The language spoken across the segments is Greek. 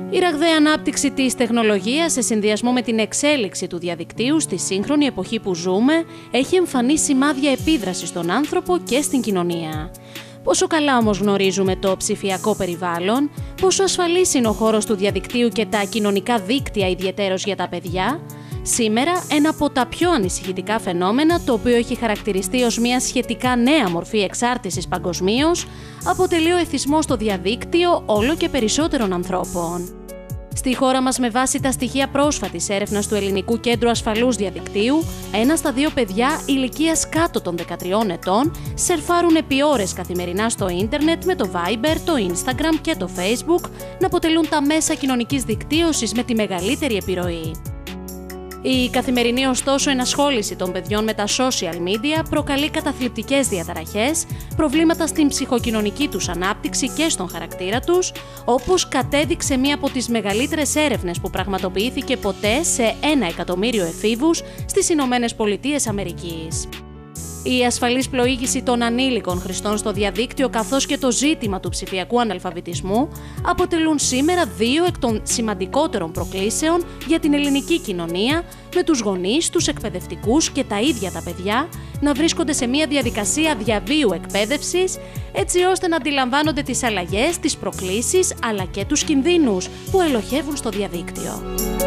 Η ραγδαία ανάπτυξη της τεχνολογίας σε συνδυασμό με την εξέλιξη του διαδικτύου στη σύγχρονη εποχή που ζούμε έχει εμφανή σημάδια επίδραση στον άνθρωπο και στην κοινωνία. Πόσο καλά όμως γνωρίζουμε το ψηφιακό περιβάλλον, πόσο ασφαλής είναι ο χώρος του διαδικτύου και τα κοινωνικά δίκτυα ιδιαιτέρως για τα παιδιά. Σήμερα, ένα από τα πιο ανησυχητικά φαινόμενα, το οποίο έχει χαρακτηριστεί ως μια σχετικά νέα μορφή εξάρτησης παγκοσμίως, αποτελεί ο εθισμός στο διαδίκτυο όλο και περισσότερων ανθρώπων. Στη χώρα μας, με βάση τα στοιχεία πρόσφατης έρευνας του Ελληνικού Κέντρου Ασφαλούς Διαδικτύου, 1 στα 2 παιδιά ηλικίας κάτω των 13 ετών σερφάρουν επί ώρες καθημερινά στο ίντερνετ, με το Viber, το Instagram και το Facebook να αποτελούν τα μέσα κοινωνικής δικτύωσης με τη μεγαλύτερη επιρροή. Η καθημερινή ωστόσο ενασχόληση των παιδιών με τα social media προκαλεί καταθλιπτικές διαταραχές, προβλήματα στην ψυχοκοινωνική τους ανάπτυξη και στον χαρακτήρα τους, όπως κατέδειξε μία από τις μεγαλύτερες έρευνες που πραγματοποιήθηκε ποτέ σε 1 εκατομμύριο εφήβους στις Ηνωμένες Πολιτείες Αμερικής. Η ασφαλής πλοήγηση των ανήλικων χρηστών στο διαδίκτυο καθώς και το ζήτημα του ψηφιακού αναλφαβητισμού αποτελούν σήμερα 2 εκ των σημαντικότερων προκλήσεων για την ελληνική κοινωνία, με τους γονείς, τους εκπαιδευτικούς και τα ίδια τα παιδιά να βρίσκονται σε μια διαδικασία διαβίου εκπαίδευσης, έτσι ώστε να αντιλαμβάνονται τις αλλαγές, τις προκλήσεις αλλά και τους κινδύνους που ελοχεύουν στο διαδίκτυο.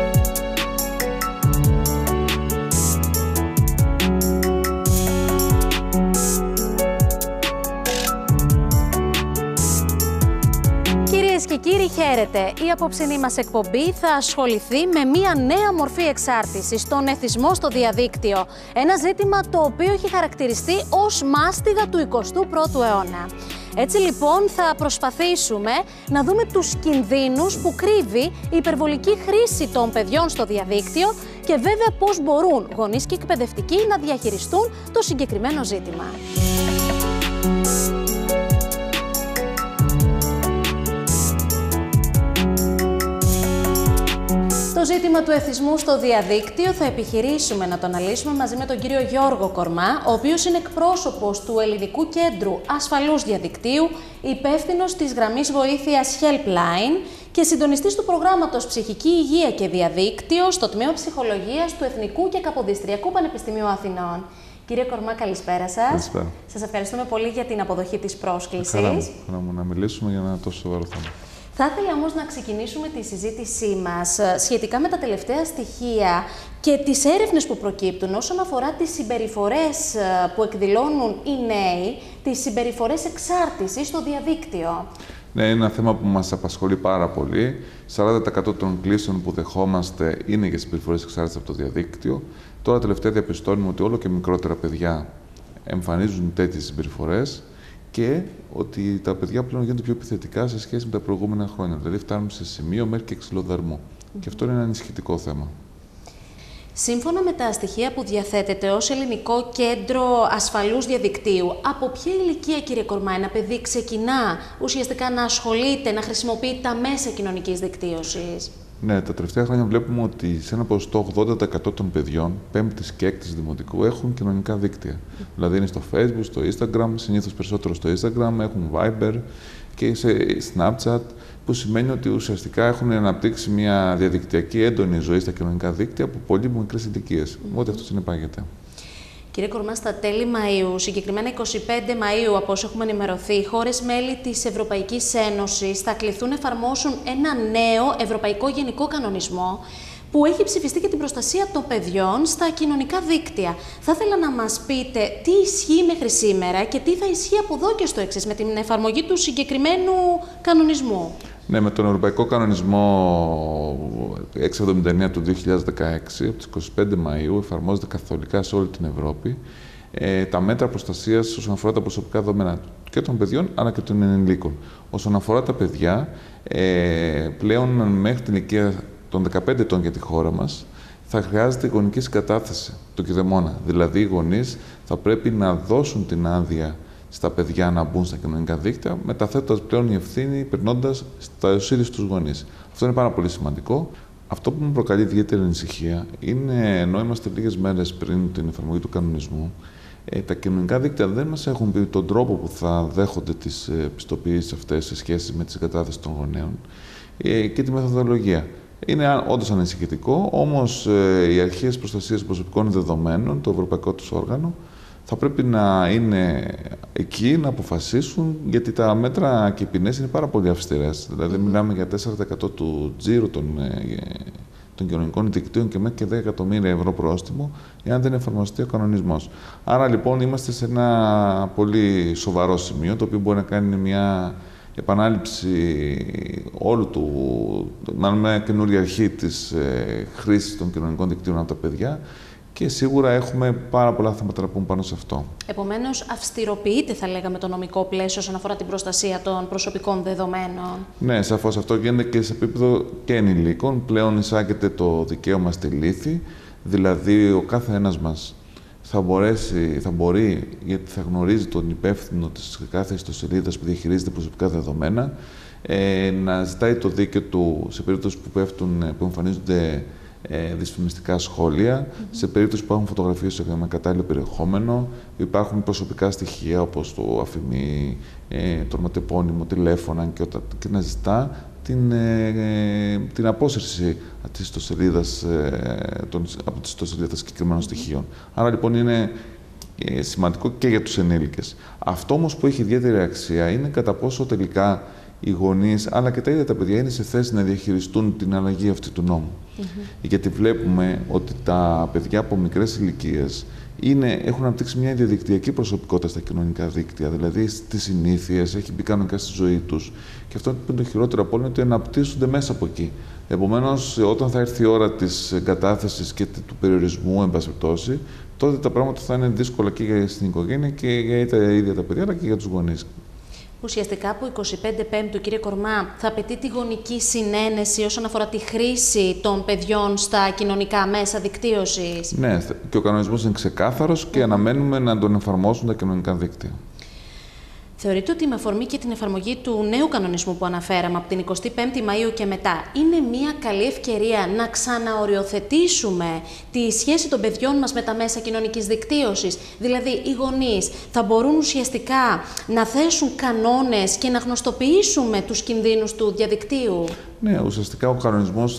Κυρίες και κύριοι, χαίρετε! Η απόψινή μας εκπομπή θα ασχοληθεί με μία νέα μορφή εξάρτησης, τον εθισμό στο διαδίκτυο. Ένα ζήτημα το οποίο έχει χαρακτηριστεί ως μάστιγα του 21ου αιώνα. Έτσι λοιπόν θα προσπαθήσουμε να δούμε τους κινδύνους που κρύβει η υπερβολική χρήση των παιδιών στο διαδίκτυο και βέβαια πώς μπορούν γονείς και εκπαιδευτικοί να διαχειριστούν το συγκεκριμένο ζήτημα. Το ζήτημα του εθισμού στο διαδίκτυο θα επιχειρήσουμε να το αναλύσουμε μαζί με τον κύριο Γιώργο Κορμά, ο οποίος είναι εκπρόσωπος του Ελληνικού Κέντρου Ασφαλούς Διαδικτύου, υπεύθυνος της γραμμής βοήθειας Helpline και συντονιστής του προγράμματος Ψυχική Υγεία και Διαδίκτυο στο Τμήμα Ψυχολογίας του Εθνικού και Καποδιστριακού Πανεπιστημίου Αθηνών. Κύριε Κορμά, καλησπέρα σας. Καλησπέρα. Σας ευχαριστούμε πολύ για την αποδοχή της πρόσκλησης. Χαρά μου να μιλήσουμε για ένα τόσο σοβαρό θέμα. Θα ήθελα όμως να ξεκινήσουμε τη συζήτησή μας σχετικά με τα τελευταία στοιχεία και τις έρευνες που προκύπτουν όσον αφορά τις συμπεριφορές που εκδηλώνουν οι νέοι, τις συμπεριφορές εξάρτησης στο διαδίκτυο. Ναι, είναι ένα θέμα που μας απασχολεί πάρα πολύ. 40% των κλήσεων που δεχόμαστε είναι για συμπεριφορές εξάρτησης από το διαδίκτυο. Τώρα τελευταία διαπιστώνουμε ότι όλο και μικρότερα παιδιά εμφανίζουν τέτοιες συμπεριφορές και ότι τα παιδιά πλέον γίνονται πιο επιθετικά σε σχέση με τα προηγούμενα χρόνια. Δηλαδή φτάνουν σε σημείο μέχρι και ξυλοδαρμού. Και αυτό είναι ένα ανησυχητικό θέμα. Σύμφωνα με τα στοιχεία που διαθέτεται ως Ελληνικό Κέντρο Ασφαλούς Διαδικτύου, από ποια ηλικία, κύριε Κορμά, ένα παιδί ξεκινά ουσιαστικά να ασχολείται, να χρησιμοποιεί τα μέσα κοινωνικής δικτύωσης? Ναι, τα τελευταία χρόνια βλέπουμε ότι σε ένα ποσοστό 80% των παιδιών 5ης και 6ης δημοτικού έχουν κοινωνικά δίκτυα. Δηλαδή είναι στο Facebook, στο Instagram, συνήθως περισσότερο στο Instagram, έχουν Viber και σε Snapchat, που σημαίνει ότι ουσιαστικά έχουν αναπτύξει μια διαδικτυακή έντονη ζωή στα κοινωνικά δίκτυα από πολύ μικρές ηλικίες. Οπότε αυτό συνεπάγεται. Κύριε Κορμά, στα τέλη Μαΐου, συγκεκριμένα 25 Μαΐου, από όσο έχουμε ενημερωθεί, οι χώρες μέλη της Ευρωπαϊκής Ένωσης θα κληθούν να εφαρμόσουν ένα νέο Ευρωπαϊκό Γενικό Κανονισμό που έχει ψηφιστεί για την προστασία των παιδιών στα κοινωνικά δίκτυα. Θα ήθελα να μας πείτε τι ισχύει μέχρι σήμερα και τι θα ισχύει από εδώ και στο εξής με την εφαρμογή του συγκεκριμένου κανονισμού. Ναι, με τον Ευρωπαϊκό Κανονισμό 679 του 2016, από τις 25 Μαΐου, εφαρμόζεται καθολικά σε όλη την Ευρώπη τα μέτρα προστασίας όσον αφορά τα προσωπικά δεδομένα και των παιδιών, αλλά και των ενηλίκων. Όσον αφορά τα παιδιά, πλέον μέχρι την ηλικία των 15 ετών για τη χώρα μας, θα χρειάζεται γονική συγκατάθεση το κηδεμόνα. Δηλαδή, οι γονείς θα πρέπει να δώσουν την άδεια στα παιδιά να μπουν στα κοινωνικά δίκτυα, μεταθέτοντας πλέον η ευθύνη, περνώντας στους ίδιους τους γονείς. Αυτό είναι πάρα πολύ σημαντικό. Αυτό που μου προκαλεί ιδιαίτερη ανησυχία είναι, ενώ είμαστε λίγες μέρες πριν την εφαρμογή του κανονισμού, τα κοινωνικά δίκτυα δεν μας έχουν πει τον τρόπο που θα δέχονται τις πιστοποιήσεις αυτές σε σχέση με τη συγκατάθεση των γονέων. και τη μεθοδολογία. Είναι όντως ανησυχητικό, όμως οι αρχές προστασίας προσωπικών δεδομένων, το ευρωπαϊκό τους όργανο, θα πρέπει να είναι εκεί να αποφασίσουν, γιατί τα μέτρα και οι ποινές είναι πάρα πολύ αυστηρές. Δηλαδή, μιλάμε για 4% του τζίρου των κοινωνικών δικτύων και μέχρι και 10 εκατομμύρια ευρώ πρόστιμο, εάν δεν εφαρμοστεί ο κανονισμός. Άρα, λοιπόν, είμαστε σε ένα πολύ σοβαρό σημείο, το οποίο μπορεί να κάνει μια επανάληψη όλου μάλλον μια καινούργια αρχή της χρήσης των κοινωνικών δικτύων από τα παιδιά. Και σίγουρα έχουμε πάρα πολλά θέματα να πούμε πάνω σε αυτό. Επομένως, αυστηροποιείται, θα λέγαμε, το νομικό πλαίσιο όσον αφορά την προστασία των προσωπικών δεδομένων. Ναι, σαφώς αυτό γίνεται και σε επίπεδο και ενηλίκων. Πλέον εισάγεται το δικαίωμα στη λύθη, δηλαδή ο κάθε ένας μας θα μπορεί, γιατί θα γνωρίζει τον υπεύθυνο της κάθε ιστοσελίδας που διαχειρίζεται προσωπικά δεδομένα, να ζητάει το δίκαιο του σε περίπτωση που εμφανίζονται δυσφημιστικά σχόλια, σε περίπτωση που έχουν φωτογραφίες με κατάλληλο περιεχόμενο, υπάρχουν προσωπικά στοιχεία όπως το αφημί, το ονοματεπώνυμο, τηλέφωνα και να ζητά την απόσυρση της ιστοσελίδας, από τις ιστοσελίδες συγκεκριμένων στοιχείων. Άρα λοιπόν είναι σημαντικό και για τους ενήλικες. Αυτό όμως που έχει ιδιαίτερη αξία είναι κατά πόσο τελικά οι γονείς, αλλά και τα ίδια τα παιδιά, είναι σε θέση να διαχειριστούν την αλλαγή αυτή του νόμου. Γιατί βλέπουμε ότι τα παιδιά από μικρές ηλικίες έχουν αναπτύξει μια διαδικτυακή προσωπικότητα στα κοινωνικά δίκτυα, δηλαδή στις συνήθειες, έχει μπει κανονικά στη ζωή τους. Και αυτό που είναι το χειρότερο από όλα είναι ότι αναπτύσσονται μέσα από εκεί. Επομένως, όταν θα έρθει η ώρα της εγκατάθεσης και του περιορισμού, εν πάση περιπτώσει, τότε τα πράγματα θα είναι δύσκολα και για την οικογένεια και για τα ίδια τα παιδιά, αλλά και για τους γονείς. Ουσιαστικά από 25 Πέμπτου, κύριε Κορμά, θα απαιτεί τη γονική συνένεση όσον αφορά τη χρήση των παιδιών στα κοινωνικά μέσα δικτύωσης. Ναι, και ο κανονισμός είναι ξεκάθαρος και αναμένουμε να τον εφαρμόσουν τα κοινωνικά δίκτυα. Θεωρείτε ότι με αφορμή και την εφαρμογή του νέου κανονισμού που αναφέραμε από την 25η Μαΐου και μετά, είναι μια καλή ευκαιρία να ξαναοριοθετήσουμε τη σχέση των παιδιών μας με τα μέσα κοινωνικής δικτύωσης? Δηλαδή, οι γονείς θα μπορούν ουσιαστικά να θέσουν κανόνες και να γνωστοποιήσουμε τους κινδύνους του διαδικτύου? Ναι, ουσιαστικά ο κανονισμός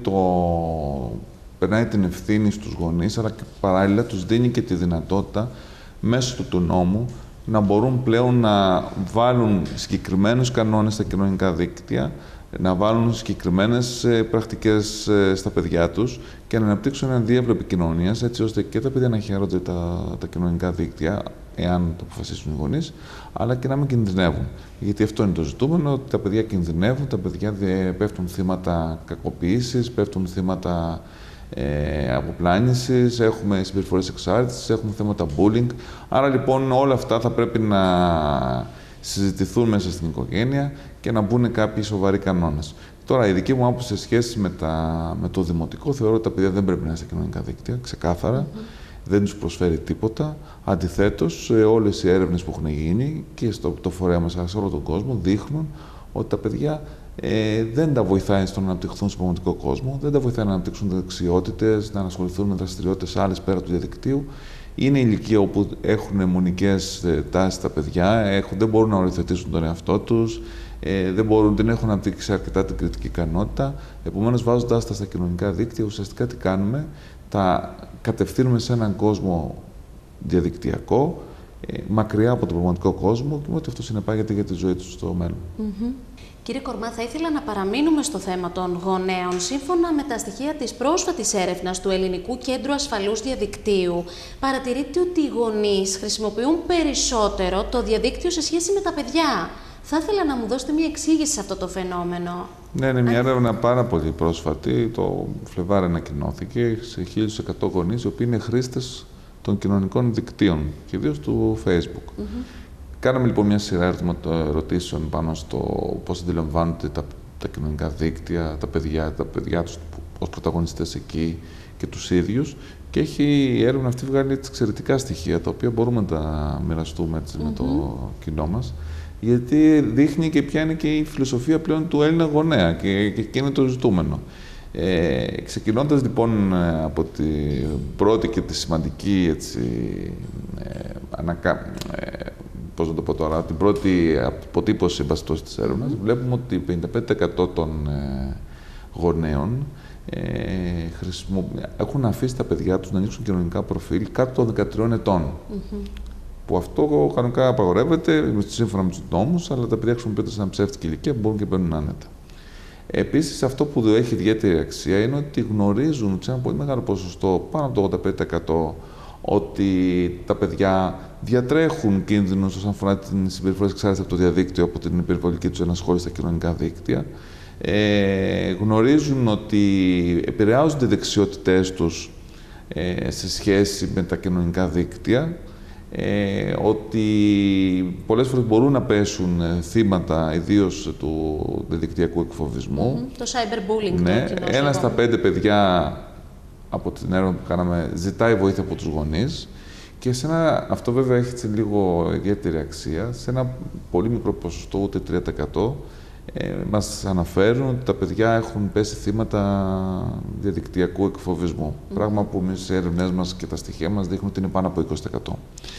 περνάει την ευθύνη στους γονείς, αλλά και παράλληλα τους δίνει και τη δυνατότητα μέσω του νόμου να μπορούν πλέον να βάλουν συγκεκριμένους κανόνες στα κοινωνικά δίκτυα, να βάλουν συγκεκριμένες πρακτικές στα παιδιά τους και να αναπτύξουν ένα διάβλο επικοινωνίας, έτσι ώστε και τα παιδιά να χαίρονται τα κοινωνικά δίκτυα, εάν το αποφασίσουν οι γονείς, αλλά και να μην κινδυνεύουν. Γιατί αυτό είναι το ζητούμενο, ότι τα παιδιά κινδυνεύουν, τα παιδιά πέφτουν θύματα κακοποίησης, πέφτουν θύματα αποπλάνησης, έχουμε συμπεριφορές εξάρτησης, έχουμε θέματα bullying. Άρα λοιπόν όλα αυτά θα πρέπει να συζητηθούν μέσα στην οικογένεια και να μπουν κάποιοι σοβαροί κανόνες. Τώρα, η δική μου άποψη σε σχέση με το δημοτικό, θεωρώ ότι τα παιδιά δεν πρέπει να είναι στα κοινωνικά δίκτυα, ξεκάθαρα. Δεν τους προσφέρει τίποτα. Αντιθέτως, όλες οι έρευνες που έχουν γίνει και στο φορέα μας σε όλο τον κόσμο δείχνουν ότι τα παιδιά δεν τα βοηθάει στο να αναπτυχθούν στον πραγματικό κόσμο, δεν τα βοηθάει να αναπτύξουν δεξιότητες, να ασχοληθούν με δραστηριότητες άλλες πέρα του διαδικτύου. Είναι ηλικία όπου έχουν αιμονικές τάσεις τα παιδιά, δεν μπορούν να οριοθετήσουν τον εαυτό τους, δεν έχουν αναπτύξει αρκετά την κριτική ικανότητα. Επομένως, βάζοντας τα στα κοινωνικά δίκτυα, ουσιαστικά τι κάνουμε? Τα κατευθύνουμε σε έναν κόσμο διαδικτυακό, μακριά από τον πραγματικό κόσμο, και ότι αυτό συνεπάγεται για τη ζωή τους στο μέλλον. Κύριε Κορμά, θα ήθελα να παραμείνουμε στο θέμα των γονέων. Σύμφωνα με τα στοιχεία της πρόσφατης έρευνας του Ελληνικού Κέντρου Ασφαλούς Διαδικτύου, παρατηρείται ότι οι γονείς χρησιμοποιούν περισσότερο το διαδίκτυο σε σχέση με τα παιδιά. Θα ήθελα να μου δώσετε μια εξήγηση σε αυτό το φαινόμενο. Ναι, είναι μια έρευνα πάρα πολύ πρόσφατη. Το Φλεβάρι ανακοινώθηκε σε 1.100 γονείς, οι οποίοι είναι χρήστες των κοινωνικών δικτύων, κυρίως του Facebook. Κάναμε λοιπόν μια σειρά ερωτήσεων πάνω στο πώς αντιλαμβάνονται τα κοινωνικά δίκτυα, τα παιδιά τους ως πρωταγωνιστές εκεί και τους ίδιους, και έχει η έρευνα αυτή βγάλει εξαιρετικά στοιχεία, τα οποία μπορούμε να τα μοιραστούμε με το κοινό μας, γιατί δείχνει και ποια είναι και η φιλοσοφία πλέον του Έλληνα γονέα και είναι το ζητούμενο. Ξεκινώντας λοιπόν από την πρώτη και τη σημαντική πώς να το πω τώρα, την πρώτη αποτύπωση της έρευνας, βλέπουμε ότι 55% των γονέων έχουν αφήσει τα παιδιά τους να ανοίξουν κοινωνικά προφίλ κάτω των 13 ετών. Που αυτό κανονικά απαγορεύεται σύμφωνα με τους νόμους, αλλά τα παιδιά χρησιμοποιούνται σε ένα ψεύτικη ηλικία που μπορούν και μπαίνουν άνετα. Επίσης, αυτό που έχει ιδιαίτερη αξία είναι ότι γνωρίζουν σε ένα πολύ μεγάλο ποσοστό, πάνω από το 85%, ότι τα παιδιά διατρέχουν κίνδυνους όσον αφορά την συμπεριφορά εξάρτηση από το διαδίκτυο, από την υπερβολική τους ενασχόληση στα κοινωνικά δίκτυα. Γνωρίζουν ότι επηρεάζονται οι δεξιότητές τους σε σχέση με τα κοινωνικά δίκτυα, ότι πολλές φορές μπορούν να πέσουν θύματα ιδίως του διαδικτυακού εκφοβισμού. Το cyberbullying. Ναι, 1 στα 5 παιδιά από την έρευνα που κάναμε ζητάει βοήθεια από τους γονείς και αυτό βέβαια έχει λίγο ιδιαίτερη αξία. Σε ένα πολύ μικρό ποσοστό, ούτε 3%, μας αναφέρουν ότι τα παιδιά έχουν πέσει θύματα διαδικτυακού εκφοβισμού. Πράγμα που οι έρευνές μας και τα στοιχεία μας δείχνουν ότι είναι πάνω από 20%.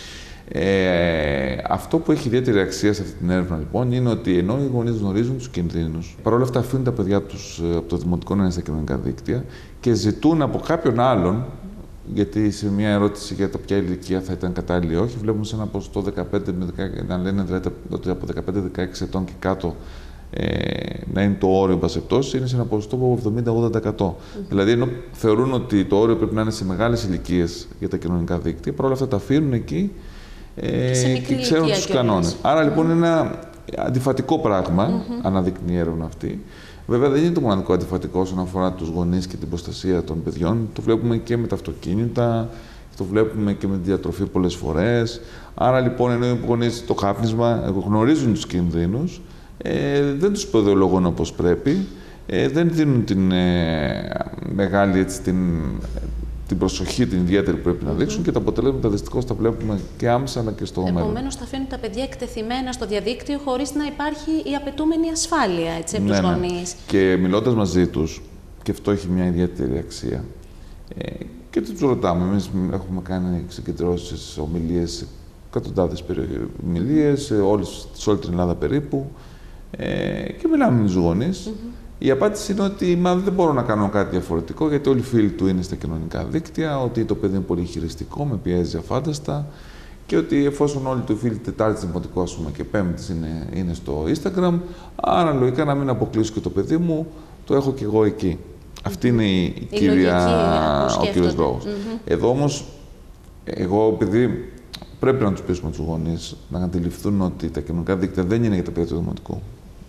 Αυτό που έχει ιδιαίτερη αξία σε αυτή την έρευνα λοιπόν είναι ότι ενώ οι γονείς γνωρίζουν τους κινδύνους, παρόλα αυτά αφήνουν τα παιδιά τους από το δημοτικό να είναι στα κοινωνικά δίκτυα και ζητούν από κάποιον άλλον, γιατί σε μια ερώτηση για το ποια ηλικία θα ήταν κατάλληλη ή όχι, βλέπουμε σε ένα ποσοστό 15 με 16, να λένε δηλαδή ότι από 15-16 ετών και κάτω να είναι το όριο πασεπτός, είναι σε ένα ποσοστό από 70-80%. Δηλαδή, ενώ θεωρούν ότι το όριο πρέπει να είναι σε μεγάλες ηλικίες για τα κοινωνικά δίκτυα, παρόλα αυτά τα αφήνουν εκεί και ξέρουν τους κανόνες. Άρα, λοιπόν, είναι ένα αντιφατικό πράγμα, αναδεικνύει η έρευνα αυτή. Βέβαια, δεν είναι το μοναδικό αντιφατικό όσον αφορά τους γονείς και την προστασία των παιδιών. Το βλέπουμε και με τα αυτοκίνητα, το βλέπουμε και με τη διατροφή πολλές φορές. Άρα, λοιπόν, ενώ οι γονείς το κάπνισμα γνωρίζουν τους κινδύνους, δεν τους ιδεολογούν όπως πρέπει, δεν δίνουν την μεγάλη την προσοχή, την ιδιαίτερη που πρέπει να δείξουν και τα αποτελέσματα δυστυχώς τα βλέπουμε και άμεσα αλλά και στο μέλλον. Επομένως, θα αφήνουν τα παιδιά εκτεθειμένα στο διαδίκτυο χωρίς να υπάρχει η απαιτούμενη ασφάλεια από τους γονείς. Και μιλώντας μαζί τους, και αυτό έχει μια ιδιαίτερη αξία, και τους ρωτάμε. Εμείς έχουμε κάνει συγκεντρώσεις, ομιλίες, εκατοντάδες ομιλίες, σε όλη την Ελλάδα περίπου. Και μιλάμε με τους γονείς. Η απάντηση είναι ότι δεν μπορώ να κάνω κάτι διαφορετικό, γιατί όλοι οι φίλοι του είναι στα κοινωνικά δίκτυα, ότι το παιδί είναι πολύ χειριστικό, με πιέζει αφάνταστα και ότι εφόσον όλοι του φίλοι Τετάρτης δημοτικό και Πέμπτης είναι στο Instagram, άρα λογικά να μην αποκλείσω και το παιδί μου, το έχω και εγώ εκεί. Αυτή είναι ο κύριος λόγος. Εδώ όμως, εγώ επειδή πρέπει να τους πείσουμε τους γονείς να αντιληφθούν ότι τα κοινωνικά δίκτυα δεν είναι για τα παιδιά του δημοτικού.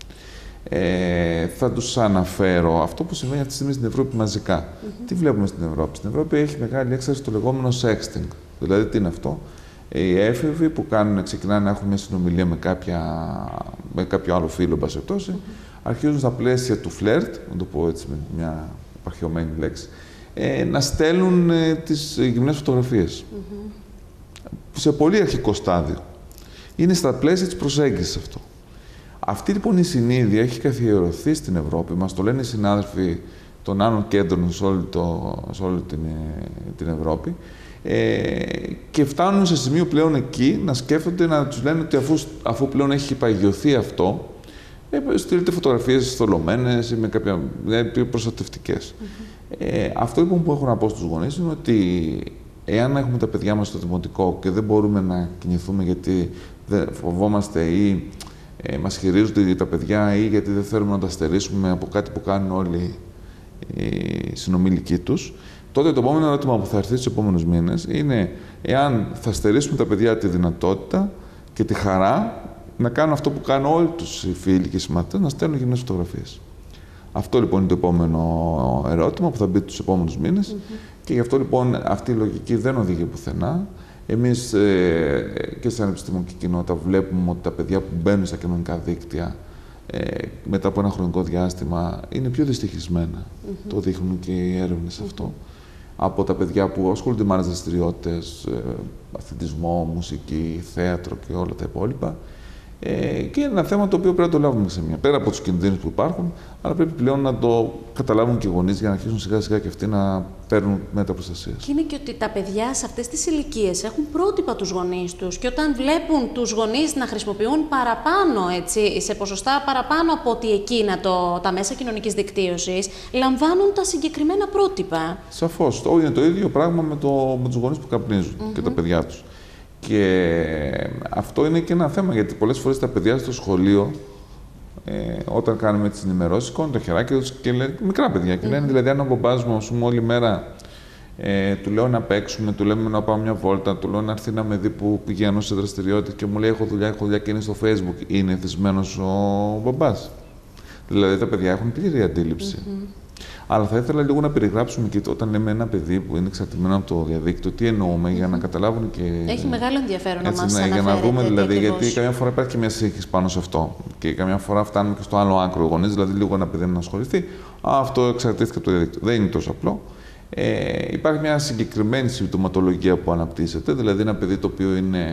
Θα τους αναφέρω αυτό που συμβαίνει αυτή τη στιγμή στην Ευρώπη μαζικά. Τι βλέπουμε στην Ευρώπη? Στην Ευρώπη έχει μεγάλη έξαρση στο λεγόμενο sexting. Δηλαδή, τι είναι αυτό? Οι έφηβοι που ξεκινάνε να έχουν μια συνομιλία με κάποιο άλλο φίλο, αρχίζουν στα πλαίσια του φλερτ, να το πω έτσι με μια επαρχιωμένη λέξη, να στέλνουν τις γυμνές φωτογραφίες. Σε πολύ αρχικό στάδιο. Είναι στα πλαίσια της προσέγγισης αυτό. Αυτή λοιπόν η συνήθεια έχει καθιερωθεί στην Ευρώπη, μας το λένε οι συνάδελφοι των άλλων κέντρων σε όλη την Ευρώπη, και φτάνουν σε σημείο πλέον εκεί να σκέφτονται, να τους λένε ότι αφού πλέον έχει παγιωθεί αυτό, στείλετε φωτογραφίες θολωμένες ή με κάποια προστατευτικές. Αυτό λοιπόν που έχω να πω στους γονείς είναι ότι εάν έχουμε τα παιδιά μας στο δημοτικό και δεν μπορούμε να κινηθούμε γιατί φοβόμαστε ή μας χειρίζονται τα παιδιά ή γιατί δεν θέλουμε να τα στερήσουμε από κάτι που κάνουν όλοι οι συνομιλικοί τους, τότε το επόμενο ερώτημα που θα έρθει στους επόμενους μήνες είναι εάν θα στερήσουμε τα παιδιά τη δυνατότητα και τη χαρά να κάνουν αυτό που κάνουν όλοι τους οι φίλοι και οι συμμαθητές, να στέλνουν γυμνές φωτογραφίες. Αυτό λοιπόν είναι το επόμενο ερώτημα που θα μπει τους επόμενους μήνες και γι' αυτό λοιπόν αυτή η λογική δεν οδηγεί πουθενά. Εμείς και σαν επιστημονική κοινότητα βλέπουμε ότι τα παιδιά που μπαίνουν στα κοινωνικά δίκτυα μετά από ένα χρονικό διάστημα είναι πιο δυστυχισμένα. Το δείχνουν και οι έρευνες αυτό. Από τα παιδιά που ασχολούνται με άλλες δραστηριότητες, αθλητισμό, μουσική, θέατρο και όλα τα υπόλοιπα. Και είναι ένα θέμα το οποίο πρέπει να το λάβουμε σε μια. Πέρα από τους κινδύνους που υπάρχουν, αλλά πρέπει πλέον να το καταλάβουν και οι γονείς για να αρχίσουν σιγά-σιγά και αυτοί να παίρνουν μέτρα προστασίας. Και είναι και ότι τα παιδιά σε αυτές τις ηλικίες έχουν πρότυπα τους γονείς τους και όταν βλέπουν τους γονείς να χρησιμοποιούν παραπάνω, έτσι, σε ποσοστά παραπάνω από ότι εκείνα τα μέσα κοινωνικής δικτύωσης, λαμβάνουν τα συγκεκριμένα πρότυπα. Σαφώς. Είναι το ίδιο πράγμα με τους γονείς που καπνίζουν και τα παιδιά τους. Και αυτό είναι και ένα θέμα, γιατί πολλές φορές τα παιδιά στο σχολείο, όταν κάνουμε τις ενημερώσεις, σηκώνουν το χεράκι τους και λένε, μικρά παιδιά, και λένε δηλαδή αν ο μπαμπάς μου, όλη μέρα του λέω να παίξουμε, του λέμε να πάμε μια βόλτα, του λέω να έρθει να με δει που πηγαίνω σε δραστηριότητες και μου λέει έχω δουλειά και είναι στο Facebook, είναι εθισμένος ο μπαμπάς. Δηλαδή τα παιδιά έχουν πλήρη αντίληψη. Αλλά θα ήθελα λίγο να περιγράψουμε και όταν λέμε ένα παιδί που είναι εξαρτημένο από το διαδίκτυο, τι εννοούμε για να καταλάβουν και. Έχει μεγάλο ενδιαφέρον να μας αναφέρετε. Για να δούμε δηλαδή, γιατί καμιά φορά υπάρχει και μια σύγχυση πάνω σε αυτό. Και καμιά φορά φτάνουμε και στο άλλο άκρο γονείς, δηλαδή λίγο ένα παιδί να ασχοληθεί. Αυτό εξαρτήθηκε από το διαδίκτυο. Δεν είναι τόσο απλό. Υπάρχει μια συγκεκριμένη συμπτωματολογία που αναπτύσσεται, δηλαδή ένα παιδί το οποίο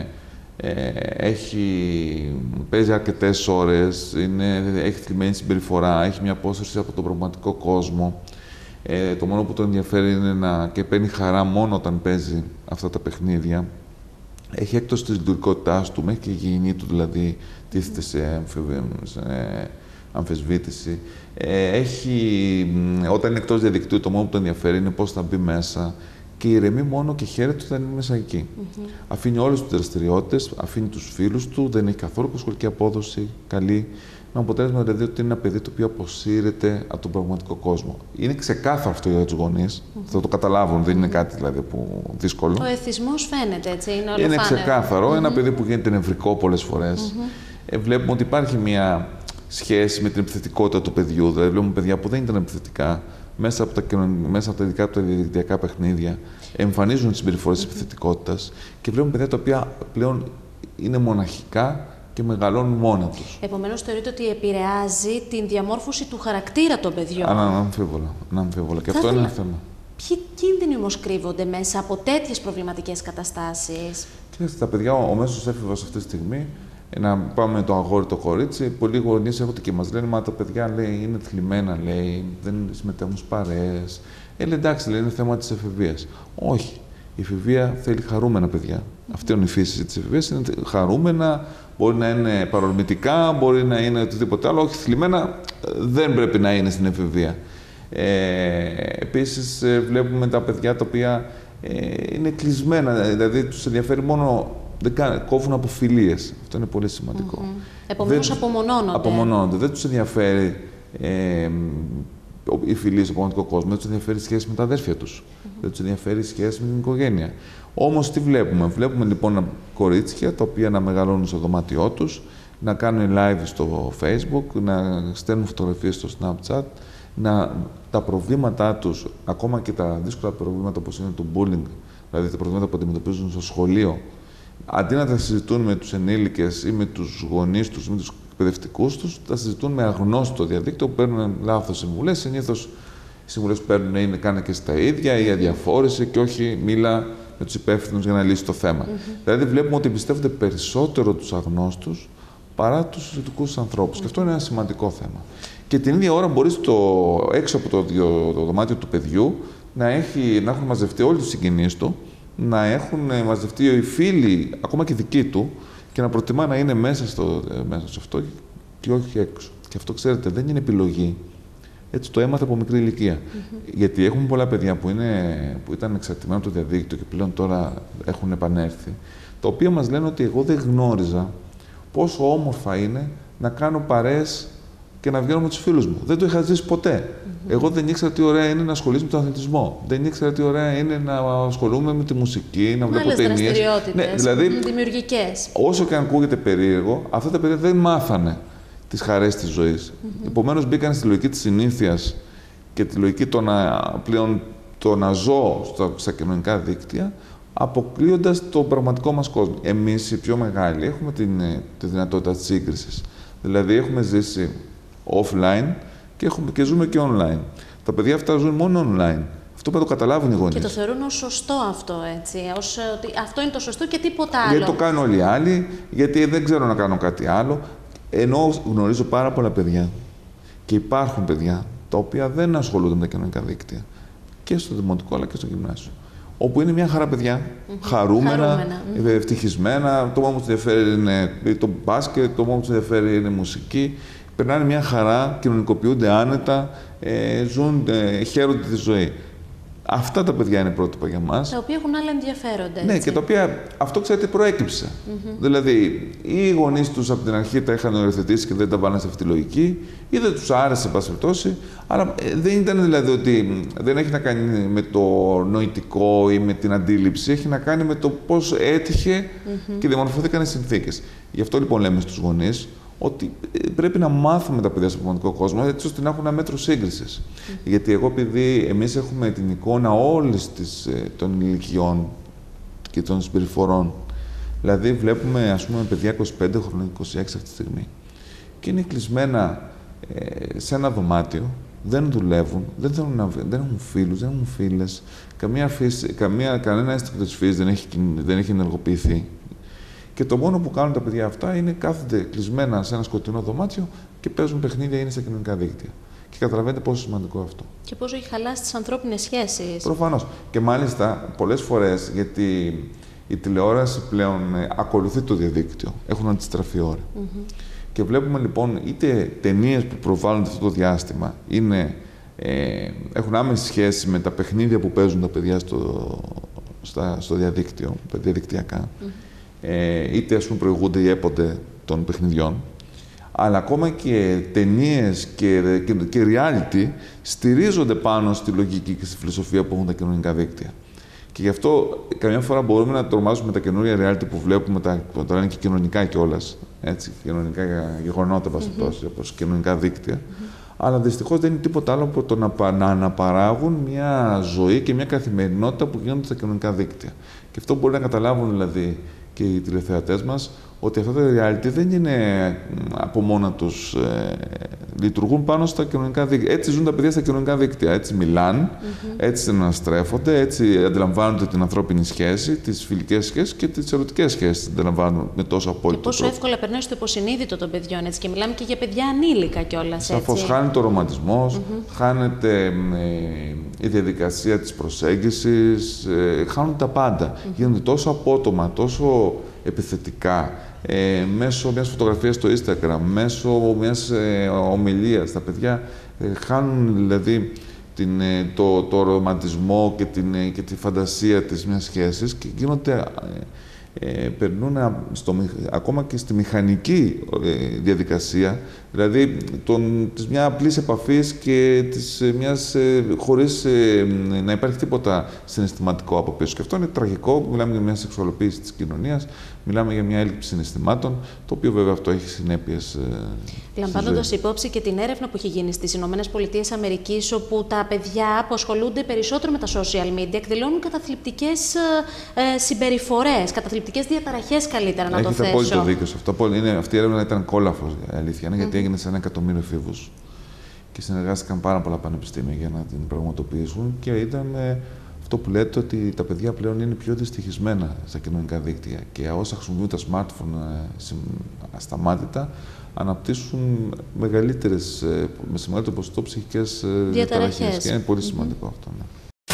παίζει αρκετές ώρες, έχει θλιμμένη συμπεριφορά, έχει μια απόσταση από τον πραγματικό κόσμο. Το μόνο που τον ενδιαφέρει είναι και παίρνει χαρά μόνο όταν παίζει αυτά τα παιχνίδια. Έχει έκτος της λειτουργικότητάς του, μέχρι και η υγιεινή του δηλαδή τίθεται σε αμφισβήτηση. Όταν είναι εκτός διαδικτύου, το μόνο που τον ενδιαφέρει είναι πώς θα μπει μέσα. Και ηρεμεί μόνο και χαίρεται όταν είναι μέσα εκεί. Αφήνει όλες τις δραστηριότητες, αφήνει τους φίλους του, δεν έχει καθόλου σχολική απόδοση καλή. Με αποτέλεσμα δηλαδή ότι είναι ένα παιδί το οποίο αποσύρεται από τον πραγματικό κόσμο. Είναι ξεκάθαρο αυτό για τους γονείς. Θα το καταλάβουν, δεν είναι κάτι δηλαδή δύσκολο. Ο εθισμός φαίνεται, έτσι. Είναι ξεκάθαρο. Ένα παιδί που γίνεται νευρικό πολλές φορές. Βλέπουμε ότι υπάρχει μια σχέση με την επιθετικότητα του παιδιού. Δηλαδή, βλέπουμε παιδιά που δεν ήταν επιθετικά. Μέσα από τα ειδικά από τα διαδικτυακά παιχνίδια, εμφανίζουν τις συμπεριφορές της επιθετικότητας και βλέπουμε παιδιά τα οποία πλέον είναι μοναχικά και μεγαλώνουν μόνα τους. Επομένως, θεωρείτε ότι επηρεάζει την διαμόρφωση του χαρακτήρα των παιδιών. Αναμφίβολα. Και αυτό είναι ένα θέμα. Ποιοι κίνδυνοι όμως κρύβονται μέσα από τέτοιες προβληματικές καταστάσεις? Κοιτάξτε, τα παιδιά, ο μέσος έφηβος αυτή τη στιγμή, να πάμε με το αγόρι το κορίτσι, πολλοί γονείς έρχονται και μας λένε «Μα τα παιδιά, λέει, είναι θλιμμένα, λέει, δεν συμμετέχουν στις παρέες». Εντάξει, λέει, είναι θέμα της εφηβείας. Όχι. Η εφηβεία θέλει χαρούμενα παιδιά. Αυτή είναι η φύση της εφηβείας, είναι χαρούμενα, μπορεί να είναι παρορμητικά, μπορεί να είναι οτιδήποτε άλλο. Όχι, θλιμμένα δεν πρέπει να είναι στην εφηβεία. Επίσης, βλέπουμε τα παιδιά τα οποία είναι κλεισμένα, δηλαδή τους ενδιαφέρει μόνο. Κόβουν από φιλίες. Αυτό είναι πολύ σημαντικό. Επομένως, απομονώνονται. Δεν τους ενδιαφέρει οι φιλίες στον πραγματικό κόσμο. Δεν τους ενδιαφέρει η σχέση με τα αδέρφια τους. Δεν τους ενδιαφέρει η σχέση με την οικογένεια. Όμως τι βλέπουμε? Βλέπουμε λοιπόν κορίτσια τα οποία να μεγαλώνουν στο δωμάτιό τους, να κάνουν live στο Facebook, να στέλνουν φωτογραφίες στο Snapchat, τα προβλήματά τους, ακόμα και τα δύσκολα προβλήματα όπως είναι το bullying, δηλαδή τα προβλήματα που αντιμετωπίζουν στο σχολείο, αντί να τα συζητούν με τους ενήλικες ή με τους γονείς τους ή με τους εκπαιδευτικούς τους, τα συζητούν με αγνώστο διαδίκτυο που παίρνουν λάθος συμβουλές. Συνήθως οι συμβουλές που παίρνουν είναι κάνε και στα ίδια ή αδιαφόρησε και όχι μίλα με τους υπεύθυνους για να λύσει το θέμα. Δηλαδή βλέπουμε ότι εμπιστεύονται περισσότερο τους αγνώστους παρά τους ειδικούς ανθρώπους. Και αυτό είναι ένα σημαντικό θέμα. Και την ίδια ώρα μπορεί έξω από το δωμάτιο του παιδιού να έχουν μαζευτεί όλοι τους συγγενείς του, να έχουν μαζευτεί οι φίλοι, ακόμα και δικοί του, και να προτιμά να είναι μέσα σε αυτό και όχι έξω. Και αυτό, ξέρετε, δεν είναι επιλογή. Έτσι το έμαθα από μικρή ηλικία. Γιατί έχουμε πολλά παιδιά που ήταν εξαρτημένα από το διαδίκτυο και πλέον τώρα έχουν επανέλθει, τα οποία μας λένε ότι εγώ δεν γνώριζα πόσο όμορφα είναι να κάνω παρέες και να βγαίνω με τους φίλους μου. Δεν το είχα ζήσει ποτέ. Εγώ δεν ήξερα τι ωραία είναι να ασχολείσαι με τον αθλητισμό. Δεν ήξερα τι ωραία είναι να ασχολούμαι με τη μουσική, να βλέπω ταινίες. Άλλες δραστηριότητες, ναι, δηλαδή, δημιουργικές. Όσο και αν ακούγεται περίεργο, αυτά τα παιδιά δεν μάθανε τις χαρές της ζωής. Επομένως, μπήκαν στη λογική της συνήθειας και τη λογική το να ζω στα κοινωνικά δίκτυα, αποκλείοντας τον πραγματικό μας κόσμο. Εμείς, οι πιο μεγάλοι, έχουμε τη δυνατότητα της σύγκρισης. Δηλαδή, έχουμε ζήσει offline και ζούμε και online. Τα παιδιά αυτά ζουν μόνο online. Αυτό πρέπει να το καταλάβουν οι γονείς. Και το θεωρούν ως σωστό αυτό, έτσι. Ότι αυτό είναι το σωστό και τίποτα άλλο. Γιατί το κάνουν όλοι οι άλλοι, γιατί δεν ξέρω να κάνω κάτι άλλο. Ενώ γνωρίζω πάρα πολλά παιδιά και υπάρχουν παιδιά τα οποία δεν ασχολούνται με τα κοινωνικά δίκτυα και στο δημοτικό αλλά και στο γυμνάσιο. Όπου είναι μια χαρά παιδιά, χαρούμενα, ευτυχισμένα. Το μόνο που τους ενδιαφέρει είναι το μπάσκετ, το μόνο που τους ενδιαφέρει είναι η μουσική. Περνάνε μια χαρά, κοινωνικοποιούνται άνετα, ζουν, χαίρονται τη ζωή. Αυτά τα παιδιά είναι πρότυπα για μας. Τα οποία έχουν άλλα ενδιαφέροντα. Ναι, και τα οποία αυτό ξέρετε προέκυψε. Δηλαδή, οι γονείς τους από την αρχή τα είχαν οριοθετήσει και δεν τα βάλανε σε αυτή τη λογική, ή δεν τους άρεσε, εν πάση περιπτώσει. Αλλά δεν ήταν δηλαδή ότι δεν έχει να κάνει με το νοητικό ή με την αντίληψη, έχει να κάνει με το πώς έτυχε και διαμορφώθηκαν οι συνθήκες. Γι' αυτό λοιπόν λέμε στους γονείς ότι πρέπει να μάθουμε τα παιδιά στον πραγματικό κόσμο, έτσι ώστε να έχουν ένα μέτρο σύγκρισης. Γιατί επειδή εμείς έχουμε την εικόνα όλες των ηλικιών και των συμπεριφορών, δηλαδή βλέπουμε ας πούμε παιδιά 25 χρόνων, 26 αυτή τη στιγμή, και είναι κλεισμένα σε ένα δωμάτιο, δεν δουλεύουν, δεν έχουν φίλους, δεν έχουν φίλες, κανένα αίσθητο της φύσης δεν έχει ενεργοποιηθεί. Και το μόνο που κάνουν τα παιδιά αυτά είναι κάθονται κλεισμένα σε ένα σκοτεινό δωμάτιο και παίζουν παιχνίδια, είναι στα κοινωνικά δίκτυα. Και καταλαβαίνετε πόσο σημαντικό αυτό. Και πόσο έχει χαλάσει τις ανθρώπινες σχέσεις. Προφανώς. Και μάλιστα πολλές φορές, γιατί η τηλεόραση πλέον ακολουθεί το διαδίκτυο, έχουν αντιστραφεί ώρα. Και βλέπουμε λοιπόν είτε ταινίες που προβάλλονται αυτό το διάστημα έχουν άμεση σχέση με τα παιχνίδια που παίζουν τα παιδιά στο διαδίκτυο, διαδικτυακά. Είτε ας πούμε προηγούνται ή έπονται των παιχνιδιών, αλλά ακόμα και ταινίες και reality στηρίζονται πάνω στη λογική και στη φιλοσοφία που έχουν τα κοινωνικά δίκτυα. Και γι' αυτό καμιά φορά μπορούμε να τρομάζουμε τα καινούργια reality που βλέπουμε, τα λένε και κοινωνικά κιόλας, έτσι, κοινωνικά γεγονότα, όπως κοινωνικά δίκτυα, αλλά δυστυχώς δεν είναι τίποτα άλλο από το να αναπαράγουν μια ζωή και μια καθημερινότητα που γίνονται στα κοινωνικά δίκτυα. Και αυτό μπορεί να καταλάβουν δηλαδή και οι τηλεθεατές μας, ότι αυτά τα reality δεν είναι από μόνα τους, λειτουργούν πάνω στα κοινωνικά δίκτυα. Έτσι ζουν τα παιδιά στα κοινωνικά δίκτυα. Έτσι μιλάνε, έτσι αναστρέφονται, έτσι αντιλαμβάνονται την ανθρώπινη σχέση, τις φιλικές σχέσεις και τις ερωτικές σχέσεις. Αντιλαμβάνουν με τόσο απόλυτο τρόπο. Πόσο εύκολα περνάει στο υποσυνείδητο των παιδιών, έτσι. Και μιλάμε και για παιδιά ανήλικα κιόλας. Σαφώς χάνεται ο ρομαντισμός, χάνεται η διαδικασία της προσέγγισης, χάνουν τα πάντα. Γίνονται τόσο απότομα, τόσο επιθετικά, μέσω μιας φωτογραφίας στο Instagram, μέσω μιας ομιλίας. Τα παιδιά χάνουν δηλαδή το ρομαντισμό και τη φαντασία της μιας σχέσης και γίνονται, περνούν ακόμα και στη μηχανική διαδικασία, δηλαδή της μια απλής επαφής και χωρίς να υπάρχει τίποτα συναισθηματικό από πίσω. Και αυτό είναι τραγικό. Μιλάμε για μια σεξουαλοποίηση της κοινωνίας, μιλάμε για μια έλλειψη συναισθημάτων, το οποίο βέβαια αυτό έχει συνέπειες. Λαμβάνοντας υπόψη και την έρευνα που έχει γίνει στις ΗΠΑ, όπου τα παιδιά που ασχολούνται περισσότερο με τα social media εκδηλώνουν καταθλιπτικές συμπεριφορές, καταθλιπτικές διαταραχές, καλύτερα να το θέσω. Έχετε απόλυτο δίκιο σε αυτό. Αυτή η έρευνα ήταν κόλαφος, αλήθεια, γιατί έγινε σε 1 εκατομμύριο εφήβους και συνεργάστηκαν πάρα πολλά πανεπιστήμια για να την πραγματοποιήσουν και ήταν αυτό που λέτε, ότι τα παιδιά πλέον είναι πιο δυστυχισμένα στα κοινωνικά δίκτυα και όσα χρησιμοποιούν τα smartphone ασταμάτητα αναπτύσσουν με μεγαλύτερο ποσοστό ψυχικές διαταραχές. Και είναι πολύ σημαντικό αυτό. Ναι.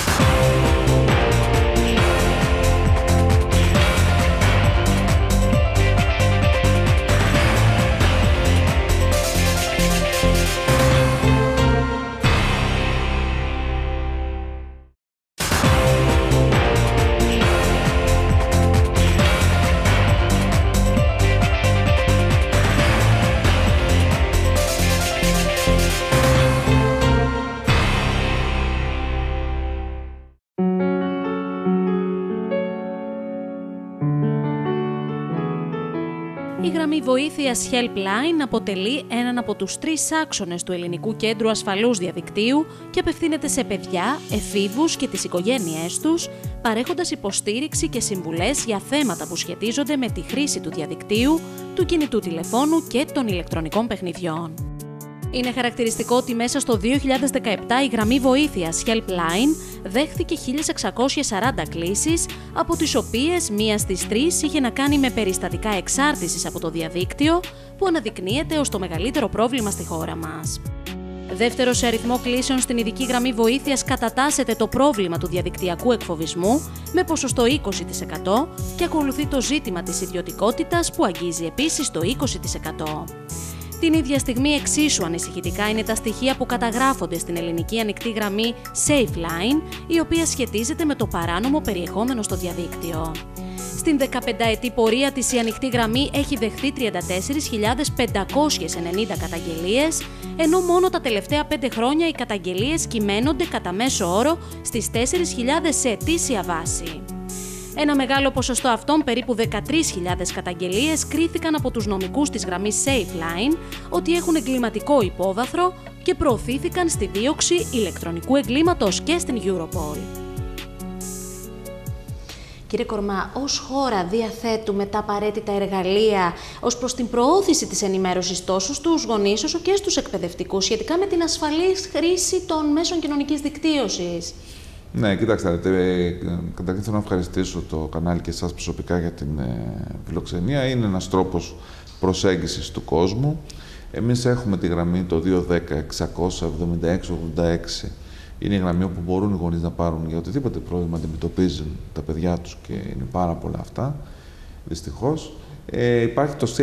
Η γραμμή βοήθειας Helpline αποτελεί έναν από τους 3 άξονες του Ελληνικού Κέντρου Ασφαλούς Διαδικτύου και απευθύνεται σε παιδιά, εφήβους και τις οικογένειές τους, παρέχοντας υποστήριξη και συμβουλές για θέματα που σχετίζονται με τη χρήση του διαδικτύου, του κινητού τηλεφώνου και των ηλεκτρονικών παιχνιδιών. Είναι χαρακτηριστικό ότι μέσα στο 2017 η γραμμή βοήθειας Helpline δέχθηκε 1.640 κλήσεις, από τις οποίες μία στις 3 είχε να κάνει με περιστατικά εξάρτησης από το διαδίκτυο, που αναδεικνύεται ως το μεγαλύτερο πρόβλημα στη χώρα μας. Δεύτερο σε αριθμό κλήσεων στην ειδική γραμμή βοήθειας κατατάσσεται το πρόβλημα του διαδικτυακού εκφοβισμού με ποσοστό 20% και ακολουθεί το ζήτημα της ιδιωτικότητας που αγγίζει επίσης το 20%. Την ίδια στιγμή εξίσου ανησυχητικά είναι τα στοιχεία που καταγράφονται στην ελληνική ανοιχτή γραμμή SafeLine, η οποία σχετίζεται με το παράνομο περιεχόμενο στο διαδίκτυο. Στην 15ετή πορεία της η ανοιχτή γραμμή έχει δεχθεί 34.590 καταγγελίες, ενώ μόνο τα τελευταία 5 χρόνια οι καταγγελίες κυμαίνονται κατά μέσο όρο στις 4.000 σε ετήσια βάση. Ένα μεγάλο ποσοστό αυτών, περίπου 13.000 καταγγελίες, κρίθηκαν από τους νομικούς της γραμμής SafeLine ότι έχουν εγκληματικό υπόβαθρο και προωθήθηκαν στη δίωξη ηλεκτρονικού εγκλήματος και στην Europol. Κύριε Κορμά, ως χώρα διαθέτουμε τα απαραίτητα εργαλεία ως προς την προώθηση της ενημέρωσης τόσο στους γονείς όσο και στους εκπαιδευτικούς σχετικά με την ασφαλή χρήση των μέσων κοινωνικής δικτύωσης? Ναι, κοιτάξτε, καταρχήν θέλω να ευχαριστήσω το κανάλι και εσάς προσωπικά για την φιλοξενία. Είναι ένας τρόπος προσέγγισης του κόσμου. Εμείς έχουμε τη γραμμή το 210-676-86. Είναι η γραμμή όπου μπορούν οι γονείς να πάρουν για οτιδήποτε πρόβλημα αντιμετωπίζουν τα παιδιά τους και είναι πάρα πολλά αυτά, δυστυχώς. Υπάρχει το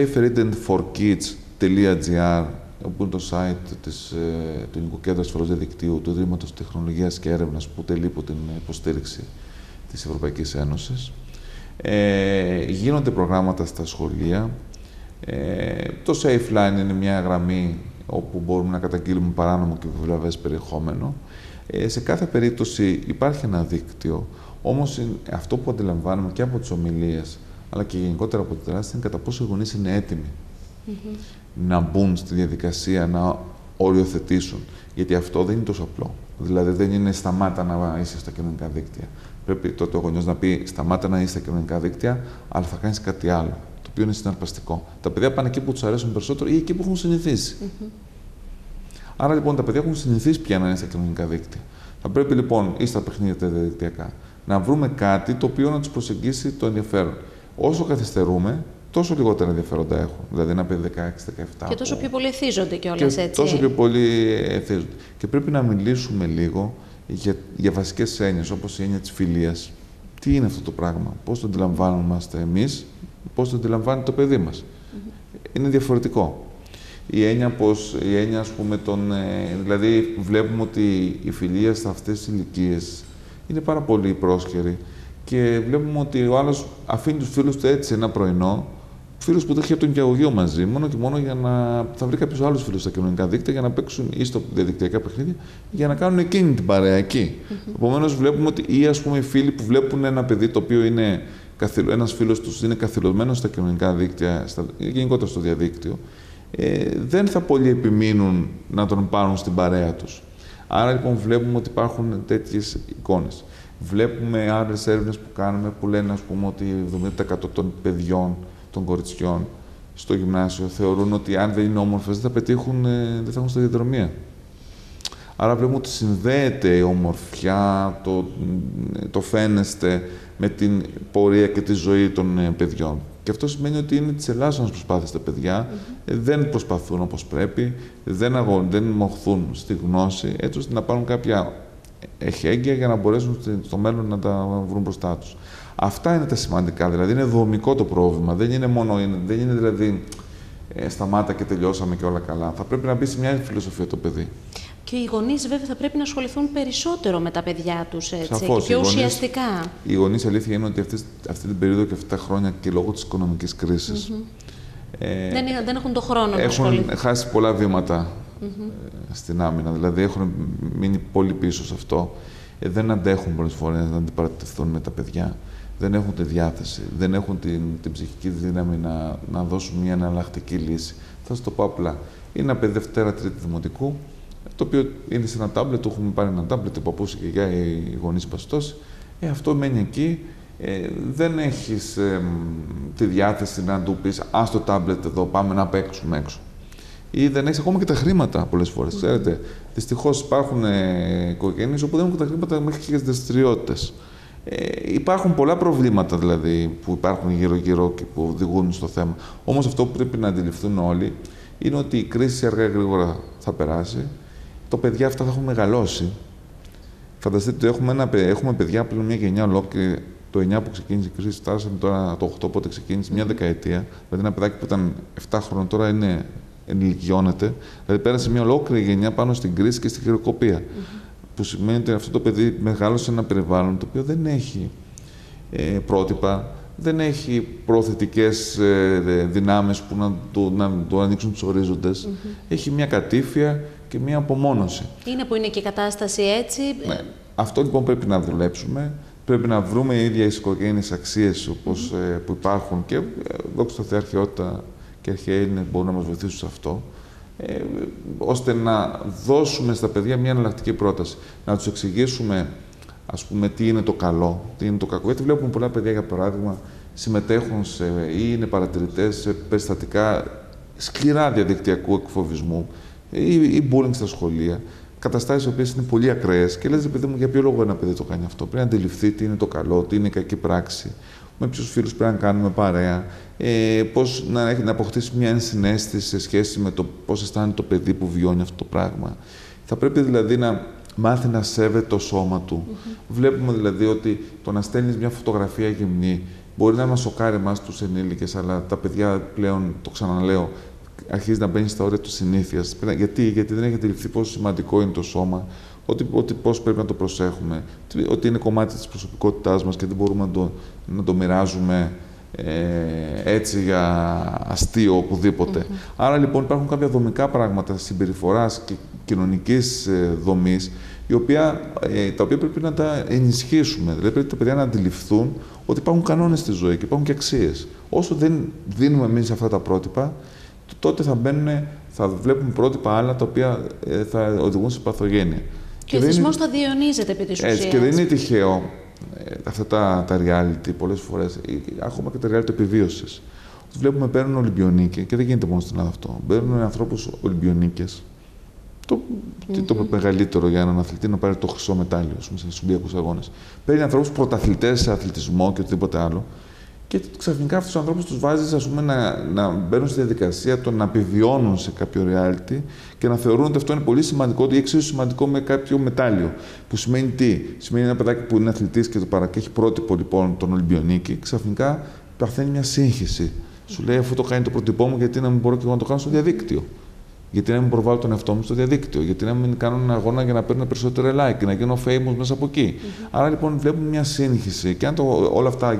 safereadingforkids.gr, όπου είναι το site του Ελληνικού Κέντρου Ασφαλούς Διαδικτύου του Ιδρύματος Τεχνολογίας και Έρευνας, που τελεί υπό την υποστήριξη της Ευρωπαϊκής Ένωσης. Γίνονται προγράμματα στα σχολεία. Το SafeLine είναι μια γραμμή όπου μπορούμε να καταγγείλουμε παράνομο και επιβλαβές περιεχόμενο. Σε κάθε περίπτωση υπάρχει ένα δίκτυο, όμως αυτό που αντιλαμβάνουμε και από τις ομιλίες, αλλά και γενικότερα από τη δράση, είναι κατά πόσο οι γονείς είναι έτοιμοι να μπουν στη διαδικασία, να οριοθετήσουν. Γιατί αυτό δεν είναι τόσο απλό. Δηλαδή δεν είναι σταμάτα να είσαι στα κοινωνικά δίκτυα. Πρέπει τότε ο γονιός να πει σταμάτα να είσαι στα κοινωνικά δίκτυα, αλλά θα κάνεις κάτι άλλο, το οποίο είναι συναρπαστικό. Τα παιδιά πάνε εκεί που τους αρέσουν περισσότερο ή εκεί που έχουν συνηθίσει. Άρα λοιπόν τα παιδιά έχουν συνηθίσει πια να είναι στα κοινωνικά δίκτυα. Θα πρέπει λοιπόν ή στα παιχνίδια τα διαδικτυακά να βρούμε κάτι το οποίο να τους προσεγγίσει το ενδιαφέρον. Όσο καθυστερούμε, τόσο λιγότερα ενδιαφέροντα έχουν. Δηλαδή ένα παιδί 16-17. Και τόσο πιο πολύ εθίζονται κιόλας, έτσι. Τόσο πιο πολύ εθίζονται. Και πρέπει να μιλήσουμε λίγο για βασικές έννοιες, όπως η έννοια της φιλίας. Τι είναι αυτό το πράγμα, πώς το αντιλαμβάνομαστε εμείς, πώς το αντιλαμβάνει το παιδί μας. Είναι διαφορετικό. Η έννοια, ας πούμε, δηλαδή βλέπουμε ότι η φιλία σε αυτές τις ηλικίες είναι πάρα πολύ πρόσχερη και βλέπουμε ότι ο άλλος αφήνει τους φίλους του έτσι ένα πρωινό, φίλους που δεν έχει από τον νοικιαγωγείο μαζί, μόνο και μόνο για να θα βρει κάποιους άλλους φίλους στα κοινωνικά δίκτυα για να παίξουν ή στο διαδικτυακά παιχνίδια για να κάνουν εκείνη την παρέα εκεί. Επομένως, βλέπουμε ότι ή ας πούμε οι φίλοι που βλέπουν ένα παιδί το οποίο είναι ένας φίλος τους είναι καθυλωμένος στα κοινωνικά δίκτυα, γενικότερα στο διαδίκτυο, δεν θα πολύ επιμείνουν να τον πάρουν στην παρέα τους. Άρα λοιπόν βλέπουμε ότι υπάρχουν τέτοιες εικόνες. Βλέπουμε άλλες έρευνες που κάνουμε που λένε, ας πούμε, ότι 70% των παιδιών, των κοριτσιών στο γυμνάσιο θεωρούν ότι αν δεν είναι όμορφες δεν θα έχουν σταδιοδρομία. Άρα βλέπουμε ότι συνδέεται η ομορφιά, το φαίνεστε με την πορεία και τη ζωή των παιδιών. Και αυτό σημαίνει ότι είναι της ελάσσονας προσπάθειας τα παιδιά, δεν προσπαθούν όπως πρέπει, δεν μοχθούν στη γνώση, έτσι ώστε να πάρουν κάποια εχέγγυα για να μπορέσουν στο μέλλον να τα βρουν μπροστά τους. Αυτά είναι τα σημαντικά, δηλαδή είναι δομικό το πρόβλημα, δεν είναι δηλαδή σταμάτα και τελειώσαμε και όλα καλά. Θα πρέπει να μπει σε μια φιλοσοφία το παιδί. Και οι γονείς βέβαια θα πρέπει να ασχοληθούν περισσότερο με τα παιδιά τους, έτσι, σαφώς, και πιο ουσιαστικά. Οι γονείς, αλήθεια είναι ότι αυτή την περίοδο και αυτά τα χρόνια και λόγω της οικονομικής κρίσης δεν έχουν το χρόνο να ασχοληθούν. Έχουν χάσει πολλά βήματα στην άμυνα, δηλαδή έχουν μείνει πολύ πίσω σε αυτό. Δεν αντέχουν πολλές φορές να αντιπαρατηθούν με τα παιδιά. Δεν έχουν τη διάθεση, δεν έχουν την ψυχική δύναμη να δώσουν μια εναλλακτική λύση. Θα σας το πω απλά. Είναι ένα παιδί Δευτέρα-Τρίτη Δημοτικού, το οποίο είναι σε ένα τάμπλετ, του έχουμε πάρει ένα τάμπλετ, που απούσε και για οι γονείς παστός. Αυτό μένει εκεί. Δεν έχεις τη διάθεση να του πεις «Ας το τάμπλετ εδώ, πάμε να παίξουμε έξω». ή δεν έχεις ακόμα και τα χρήματα πολλές φορές. Ξέρετε, δυστυχώς υπάρχουν οικογένειες όπου δεν έχουν τα χρήματα μέχρι και τις δραστηριότητες. Υπάρχουν πολλά προβλήματα δηλαδή που υπάρχουν γύρω-γύρω και που οδηγούν στο θέμα. Όμως αυτό που πρέπει να αντιληφθούν όλοι είναι ότι η κρίση αργά ή γρήγορα θα περάσει. Τα παιδιά αυτά θα έχουν μεγαλώσει. Φανταστείτε ότι έχουμε παιδιά πλέον μια γενιά ολόκληρη. Το 9 που ξεκίνησε η κρίση, φτάσαμε τώρα το 8 πότε ξεκίνησε, μια δεκαετία. Δηλαδή ένα παιδάκι που ήταν 7 χρόνων τώρα ενηλικιώνεται. Δηλαδή πέρασε μια ολόκληρη γενιά πάνω στην κρίση και στη χειροκοπία. Που σημαίνει ότι αυτό το παιδί μεγάλωσε σε ένα περιβάλλον το οποίο δεν έχει πρότυπα, δεν έχει προθετικές δυνάμεις που να το ανοίξουν τους ορίζοντες. Έχει μια κατήφια και μια απομόνωση. Είναι που είναι και η κατάσταση έτσι. Ναι. Αυτό λοιπόν πρέπει να δουλέψουμε. Πρέπει να βρούμε οι ίδιες οικογένειες αξίες όπως, που υπάρχουν και δόξα τω Θεώ αρχαιότητα και αρχαίοι Έλληνες μπορούν να μας βοηθήσουν σε αυτό. Ώστε να δώσουμε στα παιδιά μια εναλλακτική πρόταση. Να τους εξηγήσουμε, ας πούμε, τι είναι το καλό, τι είναι το κακό. Γιατί βλέπουμε πολλά παιδιά, για παράδειγμα, συμμετέχουν ή είναι παρατηρητές σε περιστατικά σκληρά διαδικτυακού εκφοβισμού ή bullying στα σχολεία. Καταστάσεις οι οποίες είναι πολύ ακραίες και λες, παιδί μου, για ποιο λόγο ένα παιδί το κάνει αυτό. Πρέπει να αντιληφθεί τι είναι το καλό, τι είναι η κακή πράξη, με ποιους φίλους πρέπει να κάνουμε παρέα, πώς να αποκτήσει μια ενσυναίσθηση σε σχέση με το πώς αισθάνεται το παιδί που βιώνει αυτό το πράγμα. Θα πρέπει δηλαδή να μάθει να σέβεται το σώμα του. Βλέπουμε δηλαδή ότι το να στέλνεις μια φωτογραφία γυμνή μπορεί να μας σοκάρει εμάς τους ενήλικες, αλλά τα παιδιά πλέον, το ξαναλέω, αρχίζει να μπαίνει στα όρια του συνήθειας. Γιατί δεν έχει αντιληφθεί πόσο σημαντικό είναι το σώμα, ότι πώς πρέπει να το προσέχουμε, ότι είναι κομμάτι της προσωπικότητάς μας και δεν μπορούμε να το μοιράζουμε έτσι για αστείο οπουδήποτε. Άρα λοιπόν υπάρχουν κάποια δομικά πράγματα συμπεριφοράς και κοινωνικής δομής, τα οποία πρέπει να τα ενισχύσουμε. Δηλαδή πρέπει τα παιδιά να αντιληφθούν ότι υπάρχουν κανόνες στη ζωή και υπάρχουν και αξίες. Όσο δεν δίνουμε εμείς αυτά τα πρότυπα, τότε θα βλέπουμε πρότυπα άλλα τα οποία θα οδηγούν σε παθογένεια. Και ο εθισμός θα διαιωνίζεται επί της ουσίας. Έτσι, και δεν είναι τυχαίο αυτά τα reality πολλές φορές, ακόμα και τα reality επιβίωσης. Βλέπουμε παίρνουν Ολυμπιονίκη, και δεν γίνεται μόνο στην Ελλάδα αυτό. Παίρνουν ανθρώπους Ολυμπιονίκες. Το μεγαλύτερο για έναν αθλητή να πάρει το χρυσό μετάλλιο στους Ολυμπιακούς Αγώνες. Παίρνει ανθρώπους πρωταθλητές σε αθλητισμό και οτιδήποτε άλλο. Και ξαφνικά αυτούς τους ανθρώπους τους βάζεις, ας πούμε, να μπαίνουν στη διαδικασία το να επιβιώνουν σε κάποιο reality και να θεωρούν ότι αυτό είναι πολύ σημαντικό ή εξίσου σημαντικό με κάποιο μετάλλιο. Που σημαίνει τι? Σημαίνει ένα παιδάκι που είναι αθλητής και έχει πρότυπο λοιπόν τον Ολυμπιονίκη, ξαφνικά παθαίνει μια σύγχυση. Σου λέει, αφού το κάνει το πρότυπό μου, γιατί να μην μπορώ και εγώ να το κάνω στο διαδίκτυο? Γιατί να μην προβάλλω τον εαυτό μου στο διαδίκτυο? Γιατί να μην κάνω έναν αγώνα για να παίρνω περισσότερα like και να γίνω famous μέσα από εκεί? Άρα λοιπόν βλέπουμε μια σύγχυση. Και αν όλα αυτά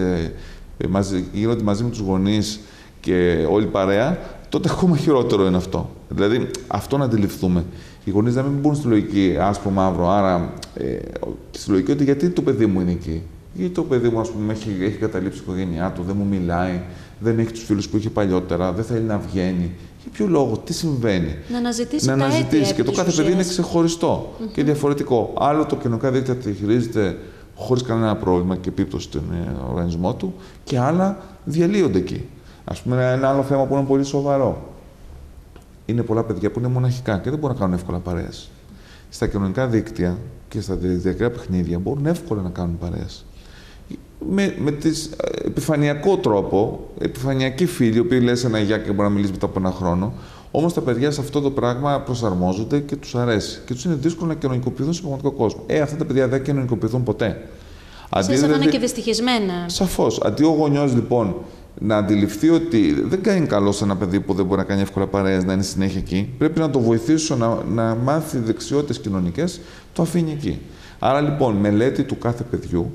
γίνονται μαζί με τους γονείς και όλη παρέα, τότε ακόμα χειρότερο είναι αυτό. Δηλαδή, αυτό να αντιληφθούμε. Οι γονείς να μην μπουν στη λογική άσπρο-μαύρο, άρα στη λογική ότι γιατί το παιδί μου είναι εκεί. Γιατί το παιδί μου, ας πούμε, έχει καταλήψει η οικογένειά του, δεν μου μιλάει, δεν έχει τους φίλους που είχε παλιότερα, δεν θέλει να βγαίνει. Για ποιο λόγο, τι συμβαίνει? Να αναζητήσει. Και το κάθε παιδί είναι ξεχωριστό και διαφορετικό. Άλλο το κοινωνικά δίκτυα τη χειρίζεται χωρίς κανένα πρόβλημα και επίπτωση στον οργανισμό του, και άλλα διαλύονται εκεί. Ας πούμε, ένα άλλο θέμα που είναι πολύ σοβαρό. Είναι πολλά παιδιά που είναι μοναχικά και δεν μπορούν να κάνουν εύκολα παρέες. Στα κοινωνικά δίκτυα και στα διαδικτυακά παιχνίδια μπορούν εύκολα να κάνουν παρέες. Με επιφανειακό τρόπο, επιφανειακοί φίλοι, οι οποίοι λες ένα γεια και μπορεί να μιλήσει μετά από ένα χρόνο. Όμως τα παιδιά σε αυτό το πράγμα προσαρμόζονται και τους αρέσει. Και τους είναι δύσκολο να κοινωνικοποιηθούν σε πραγματικό κόσμο. Αυτά τα παιδιά δεν κοινωνικοποιηθούν ποτέ. Ίσως θα είναι και δυστυχισμένα. Σαφώς. Αντί ο γονιός λοιπόν να αντιληφθεί ότι δεν κάνει καλό σε ένα παιδί που δεν μπορεί να κάνει εύκολα παρέες, να είναι συνέχεια εκεί, πρέπει να το βοηθήσω να μάθει δεξιότητες κοινωνικές, το αφήνει εκεί. Άρα λοιπόν, μελέτη του κάθε παιδιού.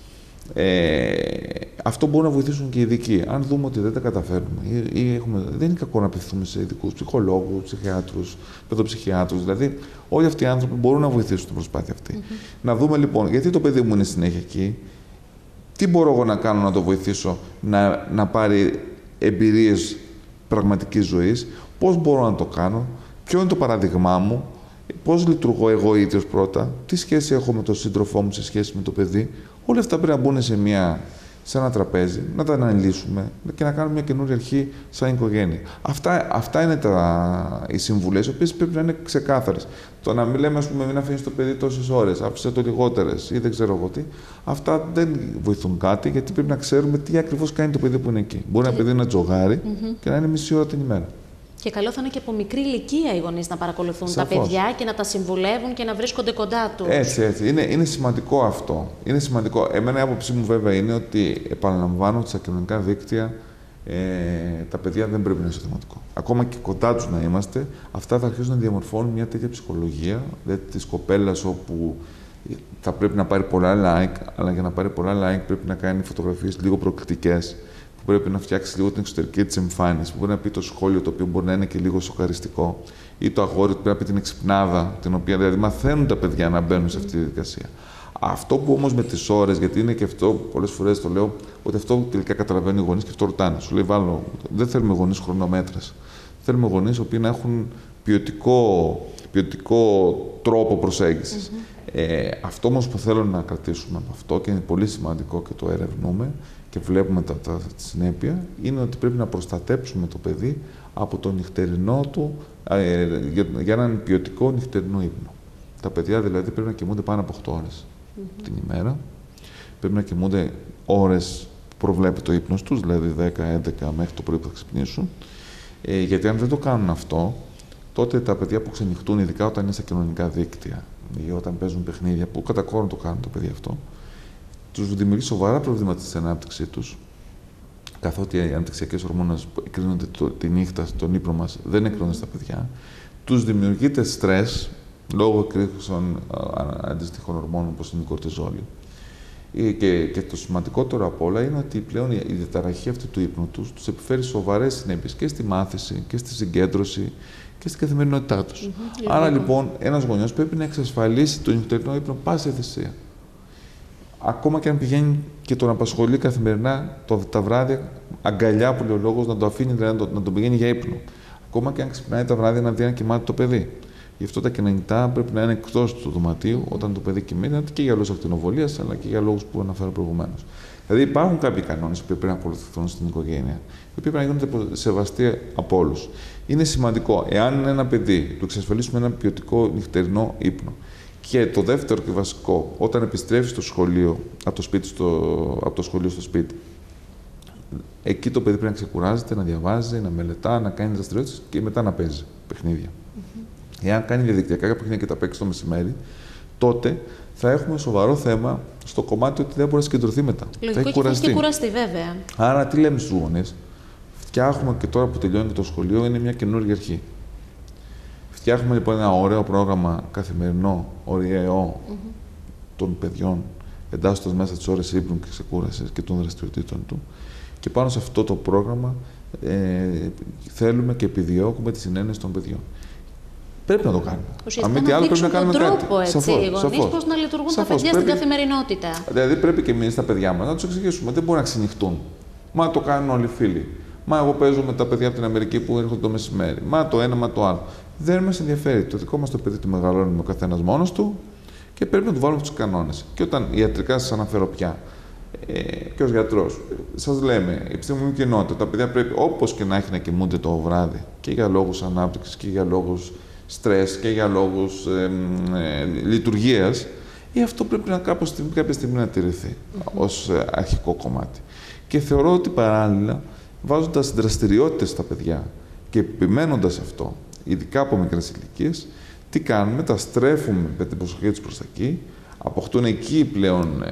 Αυτό μπορούν να βοηθήσουν και οι ειδικοί. Αν δούμε ότι δεν τα καταφέρνουμε δεν είναι κακό να απευθυνθούμε σε ειδικούς, ψυχολόγους, ψυχιάτρους, παιδοψυχιάτρους. Δηλαδή, όλοι αυτοί οι άνθρωποι μπορούν να βοηθήσουν την προσπάθεια αυτή. Να δούμε λοιπόν, γιατί το παιδί μου είναι συνέχεια εκεί, τι μπορώ εγώ να κάνω να το βοηθήσω να πάρει εμπειρίες πραγματικής ζωής, πώς μπορώ να το κάνω, ποιο είναι το παράδειγμά μου, πώς λειτουργώ εγώ ίδιος πρώτα, τι σχέση έχω με τον σύντροφό μου σε σχέση με το παιδί. Όλα αυτά πρέπει να μπουν σε μια σε ένα τραπέζι, να τα αναλύσουμε και να κάνουμε μια καινούργια αρχή σαν οικογένεια. Αυτά είναι οι συμβουλές, οι οποίες πρέπει να είναι ξεκάθαρες. Το να μην λέμε, ας πούμε, μην αφήνεις το παιδί τόσες ώρες, άφησε το λιγότερες ή δεν ξέρω εγώ τι, αυτά δεν βοηθούν κάτι, γιατί πρέπει να ξέρουμε τι ακριβώς κάνει το παιδί που είναι εκεί. Μπορεί ένα παιδί να τζογάρει και να είναι μισή ώρα την ημέρα. Και καλό θα είναι και από μικρή ηλικία οι γονείς να παρακολουθούν Σαφώς. τα παιδιά και να τα συμβουλεύουν και να βρίσκονται κοντά τους. Έτσι. Είναι σημαντικό αυτό. Είναι σημαντικό. Εμένα η άποψή μου βέβαια είναι ότι, επαναλαμβάνω, ότι στα κοινωνικά δίκτυα τα παιδιά δεν πρέπει να είναι στο θεματικό. Ακόμα και κοντά τους να είμαστε, αυτά θα αρχίσουν να διαμορφώνουν μια τέτοια ψυχολογία, δηλαδή της κοπέλας, όπου θα πρέπει να πάρει πολλά like, αλλά για να πάρει πολλά like πρέπει να κάνει φωτογραφίες λίγο προκλητικές, που πρέπει να φτιάξει λίγο την εξωτερική της εμφάνιση, που μπορεί να πει το σχόλιο το οποίο μπορεί να είναι και λίγο σοκαριστικό, ή το αγόρι που πρέπει να πει την εξυπνάδα, την οποία δηλαδή μαθαίνουν τα παιδιά να μπαίνουν σε αυτή τη διαδικασία. Αυτό που όμως με τις ώρες, γιατί είναι και αυτό, πολλές φορές το λέω, ότι αυτό τελικά καταλαβαίνουν οι γονείς και αυτό ρωτάνε. Σου λέει, δεν θέλουμε γονείς χρονομέτρες. Θέλουμε γονείς οι οποίοι να έχουν ποιοτικό τρόπο προσέγγισης. Αυτό όμως που θέλω να κρατήσουμε από αυτό, και είναι πολύ σημαντικό και το ερευνούμε και βλέπουμε τη συνέπεια, είναι ότι πρέπει να προστατέψουμε το παιδί από το νυχτερινό του, για έναν ποιοτικό νυχτερινό ύπνο. Τα παιδιά δηλαδή πρέπει να κοιμούνται πάνω από 8 ώρες την ημέρα. Πρέπει να κοιμούνται ώρες που προβλέπει το ύπνος τους, δηλαδή 10-11 μέχρι το πρωί που θα ξυπνήσουν. Γιατί αν δεν το κάνουν αυτό, τότε τα παιδιά που ξενυχτούν, ειδικά όταν είναι στα κοινωνικά δίκτυα ή όταν παίζουν παιχνίδια, που κατά κόρον το κάνουν το παιδί αυτό, τους δημιουργεί σοβαρά προβλήματα στην ανάπτυξή τους, καθότι οι αναπτυξιακές ορμόνες που εκρίνονται τη νύχτα στον ύπνο μας δεν εκρίνονται στα παιδιά. Τους δημιουργείται στρες λόγω εκρήξεων αντίστοιχων ορμόνων όπως είναι η κορτιζόλη. Και το σημαντικότερο απ' όλα είναι ότι πλέον η διαταραχή αυτή του ύπνου τους επιφέρει σοβαρές συνέπειες και στη μάθηση και στη συγκέντρωση και στην καθημερινότητά τους. Άρα λοιπόν ένας γονιός πρέπει να εξασφαλίσει τον νυχτερινό ύπνο πάση θυσία. Ακόμα και αν πηγαίνει και τον απασχολεί καθημερινά τα βράδια, αγκαλιά που λέει ο λόγος, να το αφήνει, δηλαδή να τον πηγαίνει για ύπνο. Ακόμα και αν ξυπνάει τα βράδια να δει να κοιμάται το παιδί. Γι' αυτό τα κινητά πρέπει να είναι εκτός του δωματίου όταν το παιδί κοιμείται, και για λόγους ακτινοβολίας, αλλά και για λόγους που αναφέρω προηγουμένως. Δηλαδή υπάρχουν κάποιοι κανόνες που πρέπει να ακολουθηθούν στην οικογένεια, οι οποίοι πρέπει να γίνονται σεβαστοί από όλους. Είναι σημαντικό, εάν είναι ένα παιδί, του εξασφαλίσουμε ένα ποιοτικό νυχτερινό ύπνο. Και το δεύτερο και βασικό, όταν επιστρέφει στο σχολείο, από το σχολείο στο σπίτι, εκεί το παιδί πρέπει να ξεκουράζεται, να διαβάζει, να μελετά, να κάνει δραστηριότητες και μετά να παίζει παιχνίδια. Εάν κάνει διαδικτυακά παιχνίδια και τα παίξει το μεσημέρι, τότε θα έχουμε σοβαρό θέμα στο κομμάτι ότι δεν μπορεί να συγκεντρωθεί μετά. Λογικό, θα έχει κουραστεί, βέβαια. Άρα, τι λέμε στους γονείς? Φτιάχνουμε, και τώρα που τελειώνει και το σχολείο, είναι μια καινούργια αρχή. Φτιάχνουμε λοιπόν ένα ωραίο πρόγραμμα καθημερινό, ωριαίο των παιδιών, εντάσσοντας μέσα τις ώρες ύπνου και ξεκούρασης και των δραστηριοτήτων του. Και πάνω σε αυτό το πρόγραμμα θέλουμε και επιδιώκουμε τη συνένεση των παιδιών. Πρέπει να το κάνουμε. Ουσιαστικά να δείξουν τον τρόπο, έτσι, οι γονείς, πώς να λειτουργούν τα παιδιά στην καθημερινότητα. Δηλαδή πρέπει και εμείς τα παιδιά μας να τους εξηγήσουμε. Δεν μπορούν να ξενυχτούν. Μα το κάνουν όλοι οι φίλοι. Μα εγώ παίζω με τα παιδιά από την Αμερική που έρχονται το μεσημέρι. Μα το ένα, μα το άλλο. Δεν μας ενδιαφέρει. Το δικό μας το παιδί το μεγαλώνει ο καθένας μόνος του και πρέπει να του βάλουμε τους κανόνες. Και όταν ιατρικά σας αναφέρω πια, και ως γιατρός, σας λέμε, η επιστημονική κοινότητα, τα παιδιά πρέπει όπως και να έχει να κοιμούνται το βράδυ, και για λόγους ανάπτυξης και για λόγους στρες και για λόγους λειτουργίας, αυτό πρέπει να κάποια στιγμή να τηρηθεί ως αρχικό κομμάτι. Και θεωρώ ότι παράλληλα, βάζοντας δραστηριότητες στα παιδιά και επιμένοντας αυτό, ειδικά από μικρές ηλικίες, τι κάνουμε? Τα στρέφουμε με την προσοχή τους προς τα εκεί, αποκτούν εκεί πλέον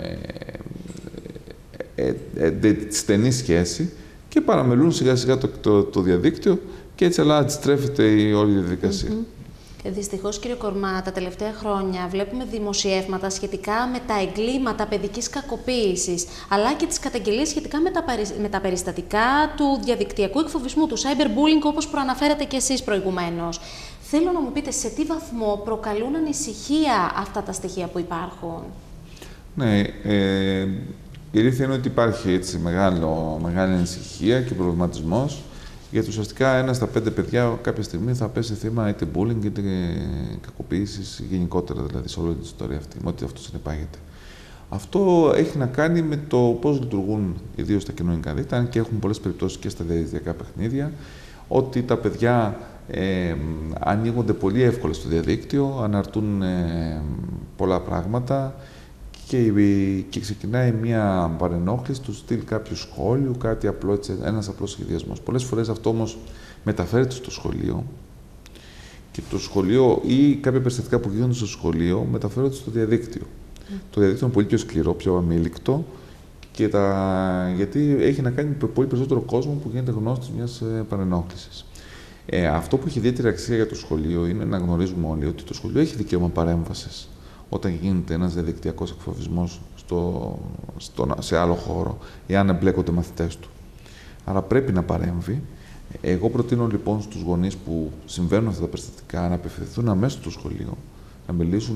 στενή σχέση και παραμελούν σιγά σιγά το διαδίκτυο, και έτσι αντιστρέφεται η όλη διαδικασία. Δυστυχώς, κύριε Κορμά, τα τελευταία χρόνια βλέπουμε δημοσιεύματα σχετικά με τα εγκλήματα παιδικής κακοποίησης, αλλά και τις καταγγελίες σχετικά με τα περιστατικά του διαδικτυακού εκφοβισμού, του cyberbullying, όπως προαναφέρατε και εσείς προηγουμένως. Θέλω να μου πείτε σε τι βαθμό προκαλούν ανησυχία αυτά τα στοιχεία που υπάρχουν. Ναι, η αλήθεια είναι ότι υπάρχει έτσι μεγάλη ανησυχία και προβληματισμός, γιατί ουσιαστικά 1 στα 5 παιδιά κάποια στιγμή θα πέσει θύμα είτε bullying είτε κακοποίησης γενικότερα, δηλαδή σε όλη την ιστορία αυτή, με ό,τι αυτό συνεπάγεται. Αυτό έχει να κάνει με το πώς λειτουργούν ιδίως τα κοινωνικά δίκτυα, αν και έχουν πολλές περιπτώσεις και στα διαδικτυακά παιχνίδια, ότι τα παιδιά ανοίγονται πολύ εύκολα στο διαδίκτυο, αναρτούν πολλά πράγματα και ξεκινάει μια παρενόχληση του στυλ κάποιου σχόλιου, κάτι απλό, έτσι, ένας απλός σχεδιασμός. Πολλές φορές αυτό όμως μεταφέρεται στο σχολείο και το σχολείο ή κάποια περιστατικά που γίνονται στο σχολείο μεταφέρονται στο διαδίκτυο. Το διαδίκτυο είναι πολύ πιο σκληρό, πιο αμήλικτο γιατί έχει να κάνει με πολύ περισσότερο κόσμο που γίνεται γνώστης μιας παρενόχλησης. Αυτό που έχει ιδιαίτερη αξία για το σχολείο είναι να γνωρίζουμε όλοι ότι το σχολείο έχει δικαίωμα παρέμβασης όταν γίνεται ένας διαδικτυακός εκφοβισμός σε άλλο χώρο, εάν εμπλέκονται μαθητές του. Άρα πρέπει να παρέμβει. Εγώ προτείνω λοιπόν στους γονείς που συμβαίνουν αυτά τα περιστατικά να απευθυνθούν αμέσως στο σχολείο, να μιλήσουν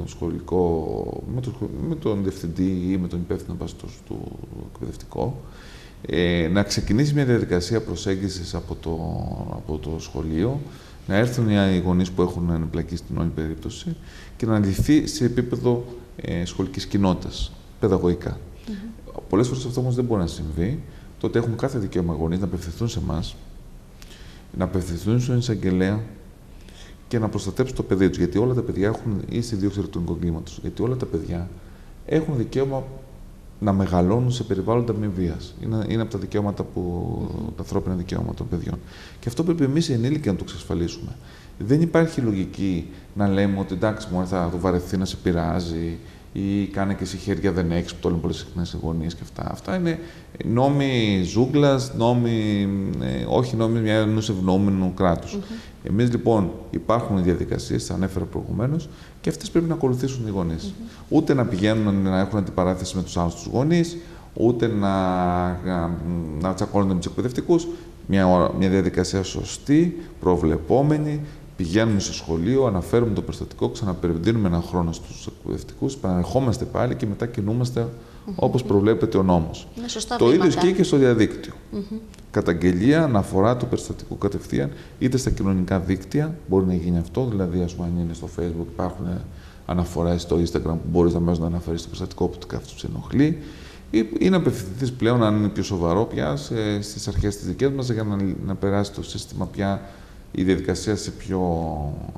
με τον διευθυντή ή με τον υπεύθυνο του εκπαιδευτικό, να ξεκινήσει μια διαδικασία προσέγγισης από το σχολείο, να έρθουν οι γονείς που έχουν εμπλακεί στην όλη περίπτωση και να λυθεί σε επίπεδο σχολικής κοινότητας, παιδαγωγικά. Πολλές φορές αυτό όμως δεν μπορεί να συμβεί. Τότε έχουν κάθε δικαίωμα γονείς να απευθυνθούν σε εμάς, να απευθυνθούν στον εισαγγελέα και να προστατέψουν το παιδί τους. Γιατί όλα τα παιδιά έχουν ίση δίωξη ηλεκτρονικού εγκλήματος. Γιατί όλα τα παιδιά έχουν δικαίωμα να μεγαλώνουν σε περιβάλλοντα μη βίας. Είναι από τα δικαιώματα τα ανθρώπινα δικαιώματα των παιδιών. Και αυτό πρέπει εμείς οι ενήλικοι να το εξασφαλίσουμε. Δεν υπάρχει λογική να λέμε ότι εντάξει, μόνο θα το βαρεθεί να σε πειράζει ή κάνε και εσύ χέρια δεν έχεις, που το λένε πολλές συχνές οι γονείς και αυτά. Αυτά είναι νόμοι ζούγκλας, όχι νόμοι ενός ευνοούμενου κράτους. Εμείς λοιπόν υπάρχουν διαδικασίες, τις ανέφερα προηγουμένως, και αυτές πρέπει να ακολουθήσουν οι γονείς. Ούτε να πηγαίνουν να έχουν αντιπαράθεση με τους άλλους τους γονείς, ούτε να τσακώνονται με τους εκπαιδευτικούς. Μια διαδικασία σωστή, προβλεπόμενη. Πηγαίνουμε στο σχολείο, αναφέρουμε το περιστατικό, ξαναπεριδίνουμε έναν χρόνο στους εκπαιδευτικούς, επαναρχόμαστε πάλι και μετά κινούμαστε όπως προβλέπεται ο νόμος. Το ίδιο ισχύει και στο διαδίκτυο. Καταγγελία, αναφορά του περιστατικού κατευθείαν, είτε στα κοινωνικά δίκτυα, μπορεί να γίνει αυτό, δηλαδή ας πούμε αν είναι στο Facebook, υπάρχουν αναφορές στο Instagram που μπορείς να αναφέρεις το περιστατικό που κάτι τους ενοχλεί, ή να απευθυνθείς πλέον, αν είναι πιο σοβαρό πια, στις αρχές της δικές μας, για να περάσει το σύστημα πια η διαδικασία σε πιο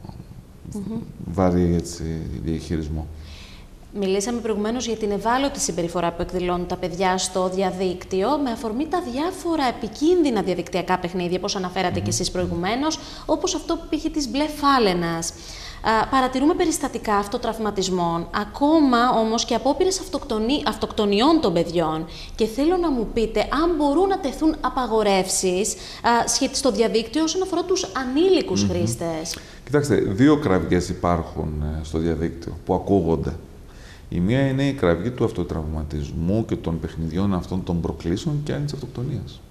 βαρύ διαχειρισμό. Μιλήσαμε προηγουμένως για την ευάλωτη συμπεριφορά που εκδηλώνουν τα παιδιά στο διαδίκτυο με αφορμή τα διάφορα επικίνδυνα διαδικτυακά παιχνίδια, όπως αναφέρατε και εσείς προηγουμένως, όπως αυτό που είχε της μπλε φάλαινας. Παρατηρούμε περιστατικά αυτοτραυματισμών, ακόμα όμως και απόπειρες αυτοκτονιών των παιδιών. Και θέλω να μου πείτε αν μπορούν να τεθούν απαγορεύσεις στο διαδίκτυο όσον αφορά τους ανήλικους χρήστες. Κοιτάξτε, δύο κραυγές υπάρχουν στο διαδίκτυο που ακούγονται. Η μία είναι η κραυγή του αυτοτραυματισμού και των παιχνιδιών αυτών των προκλήσεων και άλλη της αυτοκτονίας.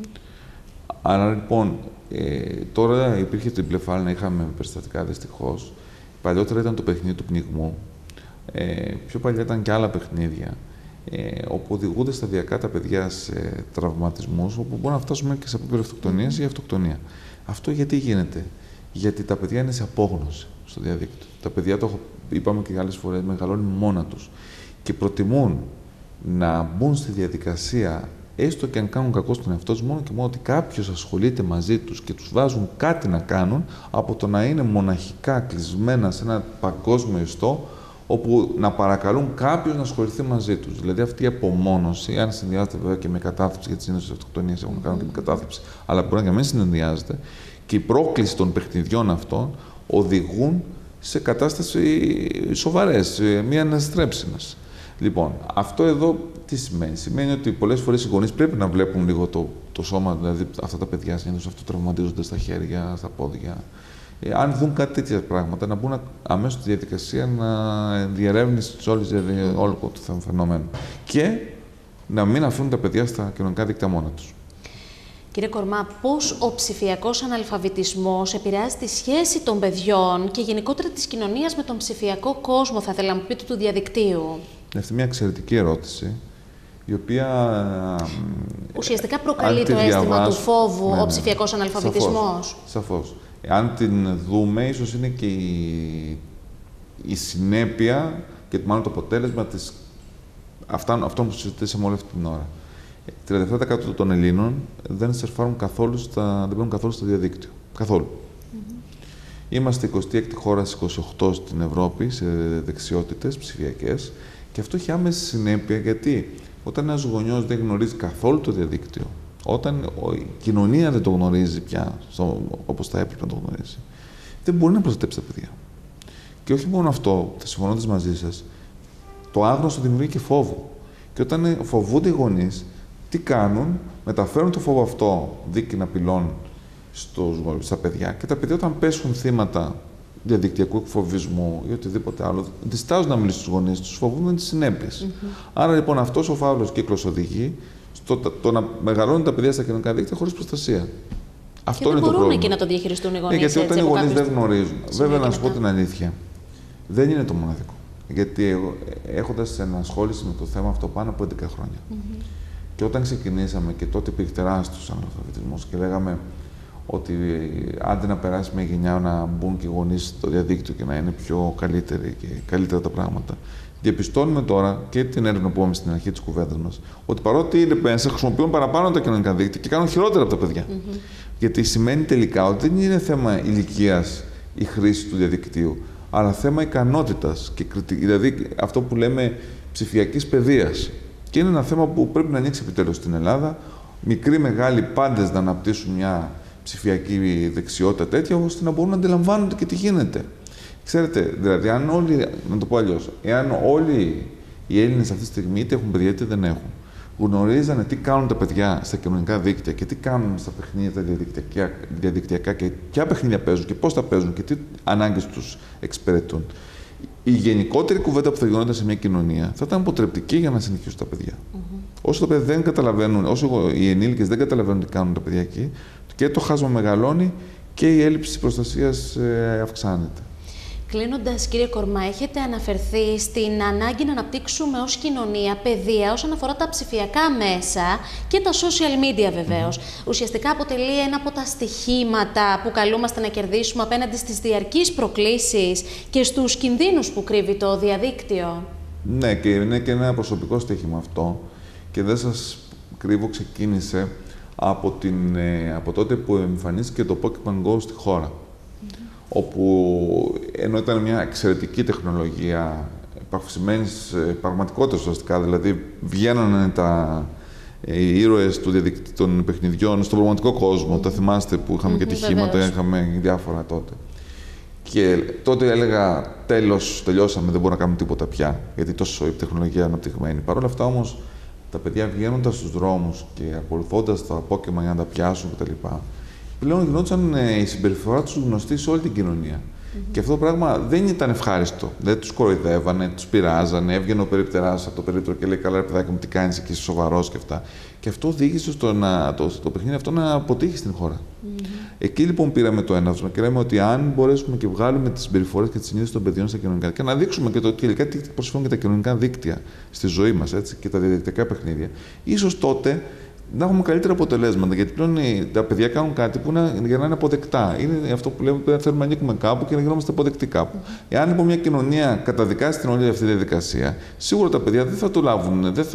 Άρα λοιπόν, τώρα υπήρχε την μπλε φάλαινα, είχαμε περιστατικά δυστυχώς. Παλιότερα ήταν το παιχνίδι του πνιγμού. Πιο παλιά ήταν και άλλα παιχνίδια, όπου οδηγούνται σταδιακά τα παιδιά σε τραυματισμούς, όπου μπορούμε να φτάσουμε και σε επίπεδο αυτοκτονίας ή αυτοκτονία. Αυτό γιατί γίνεται? Γιατί τα παιδιά είναι σε απόγνωση στο διαδίκτυο. Τα παιδιά, το είπαμε και άλλες φορές, μεγαλώνουν μόνα τους και προτιμούν να μπουν στη διαδικασία, έστω και αν κάνουν κακό στον εαυτό τους, μόνο και μόνο ότι κάποιος ασχολείται μαζί τους και τους βάζουν κάτι να κάνουν, από το να είναι μοναχικά κλεισμένα σε ένα παγκόσμιο ιστό, όπου να παρακαλούν κάποιους να ασχοληθεί μαζί τους. Δηλαδή αυτή η απομόνωση, αν συνδυάζεται βέβαια και με κατάθλιψη, γιατί συνήθως οι αυτοκτονίες έχουν να κάνουν και με κατάθλιψη, αλλά μπορεί να μην συνδυάζεται, και η πρόκληση των παιχνιδιών αυτών οδηγούν σε κατάσταση σοβαρές, μία αναστρέψιμες. Λοιπόν, αυτό εδώ τι σημαίνει? Σημαίνει ότι πολλές φορές οι γονείς πρέπει να βλέπουν λίγο το σώμα, δηλαδή αυτά τα παιδιά συνήθως αυτοτραυματίζονται στα χέρια, στα πόδια. Αν δουν κάτι τέτοια πράγματα, να μπουν αμέσως στη διαδικασία να διερεύνηση όλο το φαινόμενο. Και να μην αφήνουν τα παιδιά στα κοινωνικά δίκτυα μόνα τους. Κύριε Κορμά, πώς ο ψηφιακός αναλφαβητισμός επηρεάζει τη σχέση των παιδιών και γενικότερα της κοινωνίας με τον ψηφιακό κόσμο, θα ήθελα να μου πείτε, του διαδικτύου? Αυτή είναι μια εξαιρετική ερώτηση, η οποία ουσιαστικά προκαλεί το αίσθημα του φόβου, ο ψηφιακός αναλφαβητισμός. Σαφώς. Αν την δούμε, ίσως είναι και η συνέπεια και μάλλον το αποτέλεσμα της αυτό που συζητήσαμε όλη αυτή την ώρα. 37% των Ελλήνων δεν σερφάρουν καθόλου δεν μπαίνουν καθόλου στο διαδίκτυο. Καθόλου. Είμαστε 26η χώρα στις 28 στην Ευρώπη σε δεξιότητες ψηφιακές και αυτό έχει άμεση συνέπεια γιατί όταν ένας γονιός δεν γνωρίζει καθόλου το διαδίκτυο, όταν η κοινωνία δεν το γνωρίζει πια όπως θα έπρεπε να το γνωρίζει, δεν μπορεί να προστατέψει τα παιδιά. Και όχι μόνο αυτό, συμφωνώντας μαζί σας, το άγνωστο δημιουργεί και φόβο. Και όταν φοβούνται οι γονείς, τι κάνουν, μεταφέρουν το φόβο αυτό δίκαινα απειλών στα παιδιά και τα παιδιά όταν πέσουν θύματα διαδικτυακού εκφοβισμού ή οτιδήποτε άλλο, διστάζουν να μιλήσουν στους γονείς τους, φοβούνται τις συνέπειες. Άρα λοιπόν αυτός ο φαύλος κύκλος οδηγεί στο να μεγαλώνουν τα παιδιά στα κοινωνικά δίκτυα χωρίς προστασία. Αυτό είναι το πρόβλημα. Μπορούν και να το διαχειριστούν οι γονείς. Γιατί όταν οι γονείς δεν γνωρίζουν. Βέβαια, να σου πω την αλήθεια, δεν είναι το μοναδικό. Γιατί έχοντας ενασχόληση με το θέμα αυτό πάνω από 11 χρόνια. Και όταν ξεκινήσαμε και τότε υπήρχε τεράστιος αναλφαβητισμός και λέγαμε ότι άντε να περάσει μια γενιά να μπουν και οι γονείς στο διαδίκτυο και να είναι πιο καλύτεροι και καλύτερα τα πράγματα. Διαπιστώνουμε τώρα και την έρευνα που είπαμε στην αρχή της κουβέντας μας, ότι παρότι είναι μέσα, χρησιμοποιούν παραπάνω τα κοινωνικά δίκτυα και κάνουν χειρότερα από τα παιδιά. Γιατί σημαίνει τελικά ότι δεν είναι θέμα ηλικίας η χρήση του διαδικτύου, αλλά θέμα ικανότητας, δηλαδή αυτό που λέμε ψηφιακής παιδείας. Και είναι ένα θέμα που πρέπει να ανοίξει επιτέλους στην Ελλάδα. Μικροί, μεγάλοι πάντες να αναπτύσσουν μια ψηφιακή δεξιότητα τέτοια, ώστε να μπορούν να αντιλαμβάνονται και τι γίνεται. Ξέρετε, δηλαδή, αν όλοι, να το πω αλλιώς, εάν όλοι οι Έλληνες αυτή τη στιγμή είτε έχουν παιδιά είτε δεν έχουν, γνωρίζανε τι κάνουν τα παιδιά στα κοινωνικά δίκτυα και τι κάνουν στα παιχνίδια τα διαδικτυακά και ποια παιχνίδια παίζουν και πώς τα παίζουν και τι ανάγκες τους εξυπηρετούν, η γενικότερη κουβέντα που θα γινόταν σε μια κοινωνία θα ήταν αποτρεπτική για να συνεχίσουν τα παιδιά. Όσο τα παιδιά δεν καταλαβαίνουν, όσο οι ενήλικες δεν καταλαβαίνουν τι κάνουν τα παιδιά εκεί, και το χάσμα μεγαλώνει και η έλλειψη προστασίας αυξάνεται. Κλείνοντας, κύριε Κορμά, έχετε αναφερθεί στην ανάγκη να αναπτύξουμε ως κοινωνία παιδεία όσον αφορά τα ψηφιακά μέσα και τα social media βεβαίως. Ουσιαστικά αποτελεί ένα από τα στοιχήματα που καλούμαστε να κερδίσουμε απέναντι στις διαρκείς προκλήσεις και στους κινδύνους που κρύβει το διαδίκτυο. Ναι, και είναι και ένα προσωπικό στοίχημα αυτό και δεν σας κρύβω, ξεκίνησε από τότε που εμφανίστηκε το Pokemon Go στη χώρα. Όπου ενώ ήταν μια εξαιρετική τεχνολογία επαυξημένης πραγματικότητας ουσιαστικά, δηλαδή βγαίνανε οι ήρωες των παιχνιδιών στον πραγματικό κόσμο, τα θυμάστε που είχαμε και τυχήματα, είχαμε διάφορα τότε. Και τότε έλεγα τέλος, τελειώσαμε, δεν μπορούμε να κάνουμε τίποτα πια, γιατί τόσο η τεχνολογία αναπτυγμένη. Παρ' όλα αυτά όμως, τα παιδιά βγαίνοντας στους δρόμους και ακολουθώντας τα Pokemon για να τα πιάσουν κτλ. Πλέον γινόταν η συμπεριφορά τους γνωστή σε όλη την κοινωνία. Και αυτό το πράγμα δεν ήταν ευχάριστο. Δεν τους κοροϊδεύανε, τους πειράζανε, έβγαινε ο περιπτεράς από το περίπτωρο και λέει: καλά, ρε παιδάκι μου, τι κάνεις εκεί, είσαι σοβαρός και αυτά. Και αυτό οδήγησε το παιχνίδι αυτό να αποτύχει στην χώρα. Εκεί λοιπόν πήραμε το έναυσμα και λέμε ότι αν μπορέσουμε και βγάλουμε τις συμπεριφορές και τις συνήθειες των παιδιών στα κοινωνικά και να δείξουμε και τελικά τι προσφέρουν και τα κοινωνικά δίκτυα στη ζωή μας και τα διαδικτυακά παιχνίδια, ίσως τότε να έχουμε καλύτερα αποτελέσματα. Γιατί πλέον τα παιδιά κάνουν κάτι για να είναι αποδεκτά. Είναι αυτό που λέμε ότι θέλουμε να ανήκουμε κάπου και να γινόμαστε αποδεκτοί κάπου. Εάν λοιπόν μια κοινωνία καταδικάσει την όλη αυτή τη διαδικασία, σίγουρα τα παιδιά δεν θα το λάβουν, δεν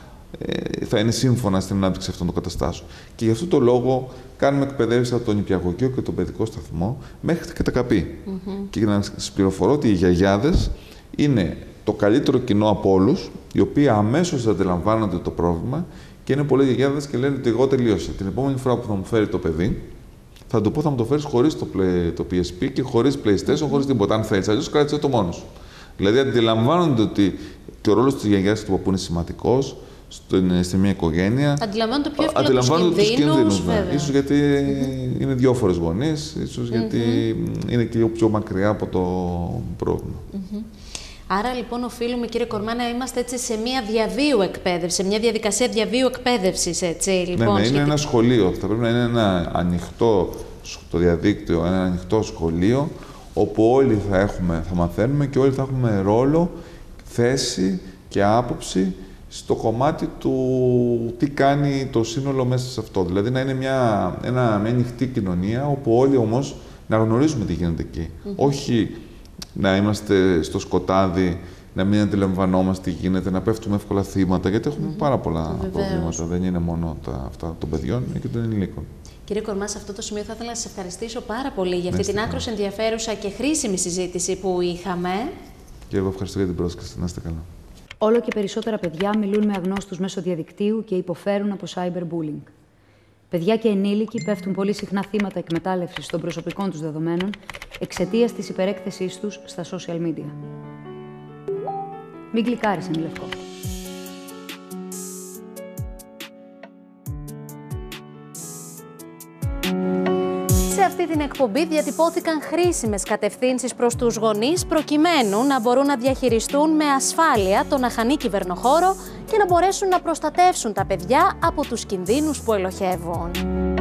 θα είναι σύμφωνα στην ανάπτυξη αυτών των καταστάσεων. Και γι' αυτό το λόγο κάνουμε εκπαιδεύσεις από τον νηπιαγωγείο και τον παιδικό σταθμό μέχρι και τα ΚΑΠΗ. Και για να σας πληροφορώ ότι οι γιαγιάδες είναι το καλύτερο κοινό από όλους, οι οποίοι αμέσως αντιλαμβάνονται το πρόβλημα. Και είναι πολλοί γιαγιάδες και λένε ότι εγώ τελείωσα. Την επόμενη φορά που θα μου φέρει το παιδί, θα του πω θα μου το φέρεις χωρίς το PSP και χωρίς PlayStation, χωρίς τίποτα. Αν θέλεις, αλλιώς κράτησε το μόνος. Δηλαδή αντιλαμβάνονται ότι και ο ρόλος της γιαγιάς και του παππού είναι σημαντικός στη μια οικογένεια. Αντιλαμβάνονται πιο εύκολα τους κινδύνους. Ίσως γιατί είναι δυο φορές γονείς, ίσως γιατί είναι και πιο μακριά από το πρόβλημα. Άρα λοιπόν οφείλουμε, κύριε Κορμά, να είμαστε έτσι σε μια διαβίου εκπαίδευση, σε μια διαδικασία διαβίου εκπαίδευσης, έτσι, λοιπόν. Ναι, είναι ένα σχολείο. Θα πρέπει να είναι ένα ανοιχτό, το διαδίκτυο, ένα ανοιχτό σχολείο, όπου όλοι θα μαθαίνουμε και όλοι θα έχουμε ρόλο, θέση και άποψη στο κομμάτι του τι κάνει το σύνολο μέσα σε αυτό. Δηλαδή να είναι μια ανοιχτή κοινωνία, όπου όλοι όμως να γνωρίζουμε τι γίνεται εκεί. Όχι να είμαστε στο σκοτάδι να μην αντιλαμβανόμαστε τι γίνεται, να πέφτουμε εύκολα θύματα, γιατί έχουμε πάρα πολλά προβλήματα. Δεν είναι μόνο αυτά των παιδιών, είναι και των ενηλίκων. Κύριε Κορμά, σε αυτό το σημείο θα ήθελα να σας ευχαριστήσω πάρα πολύ για αυτή την άκρως ενδιαφέρουσα και χρήσιμη συζήτηση που είχαμε. Και εγώ ευχαριστώ για την πρόσκληση. Να είστε καλά. Όλο και περισσότερα παιδιά μιλούν με αγνώστους μέσω διαδικτύου και υποφέρουν από cyberbullying. Παιδιά και ενήλικοι πέφτουν πολύ συχνά θύματα εκμετάλλευσης των προσωπικών τους δεδομένων εξαιτίας της υπερέκθεσής τους στα social media. Μην κλικάρεις εν λευκό. Σε αυτή την εκπομπή διατυπώθηκαν χρήσιμες κατευθύνσεις προς τους γονείς προκειμένου να μπορούν να διαχειριστούν με ασφάλεια τον αχανή κυβερνοχώρο και να μπορέσουν να προστατεύσουν τα παιδιά από τους κινδύνους που ελοχεύουν.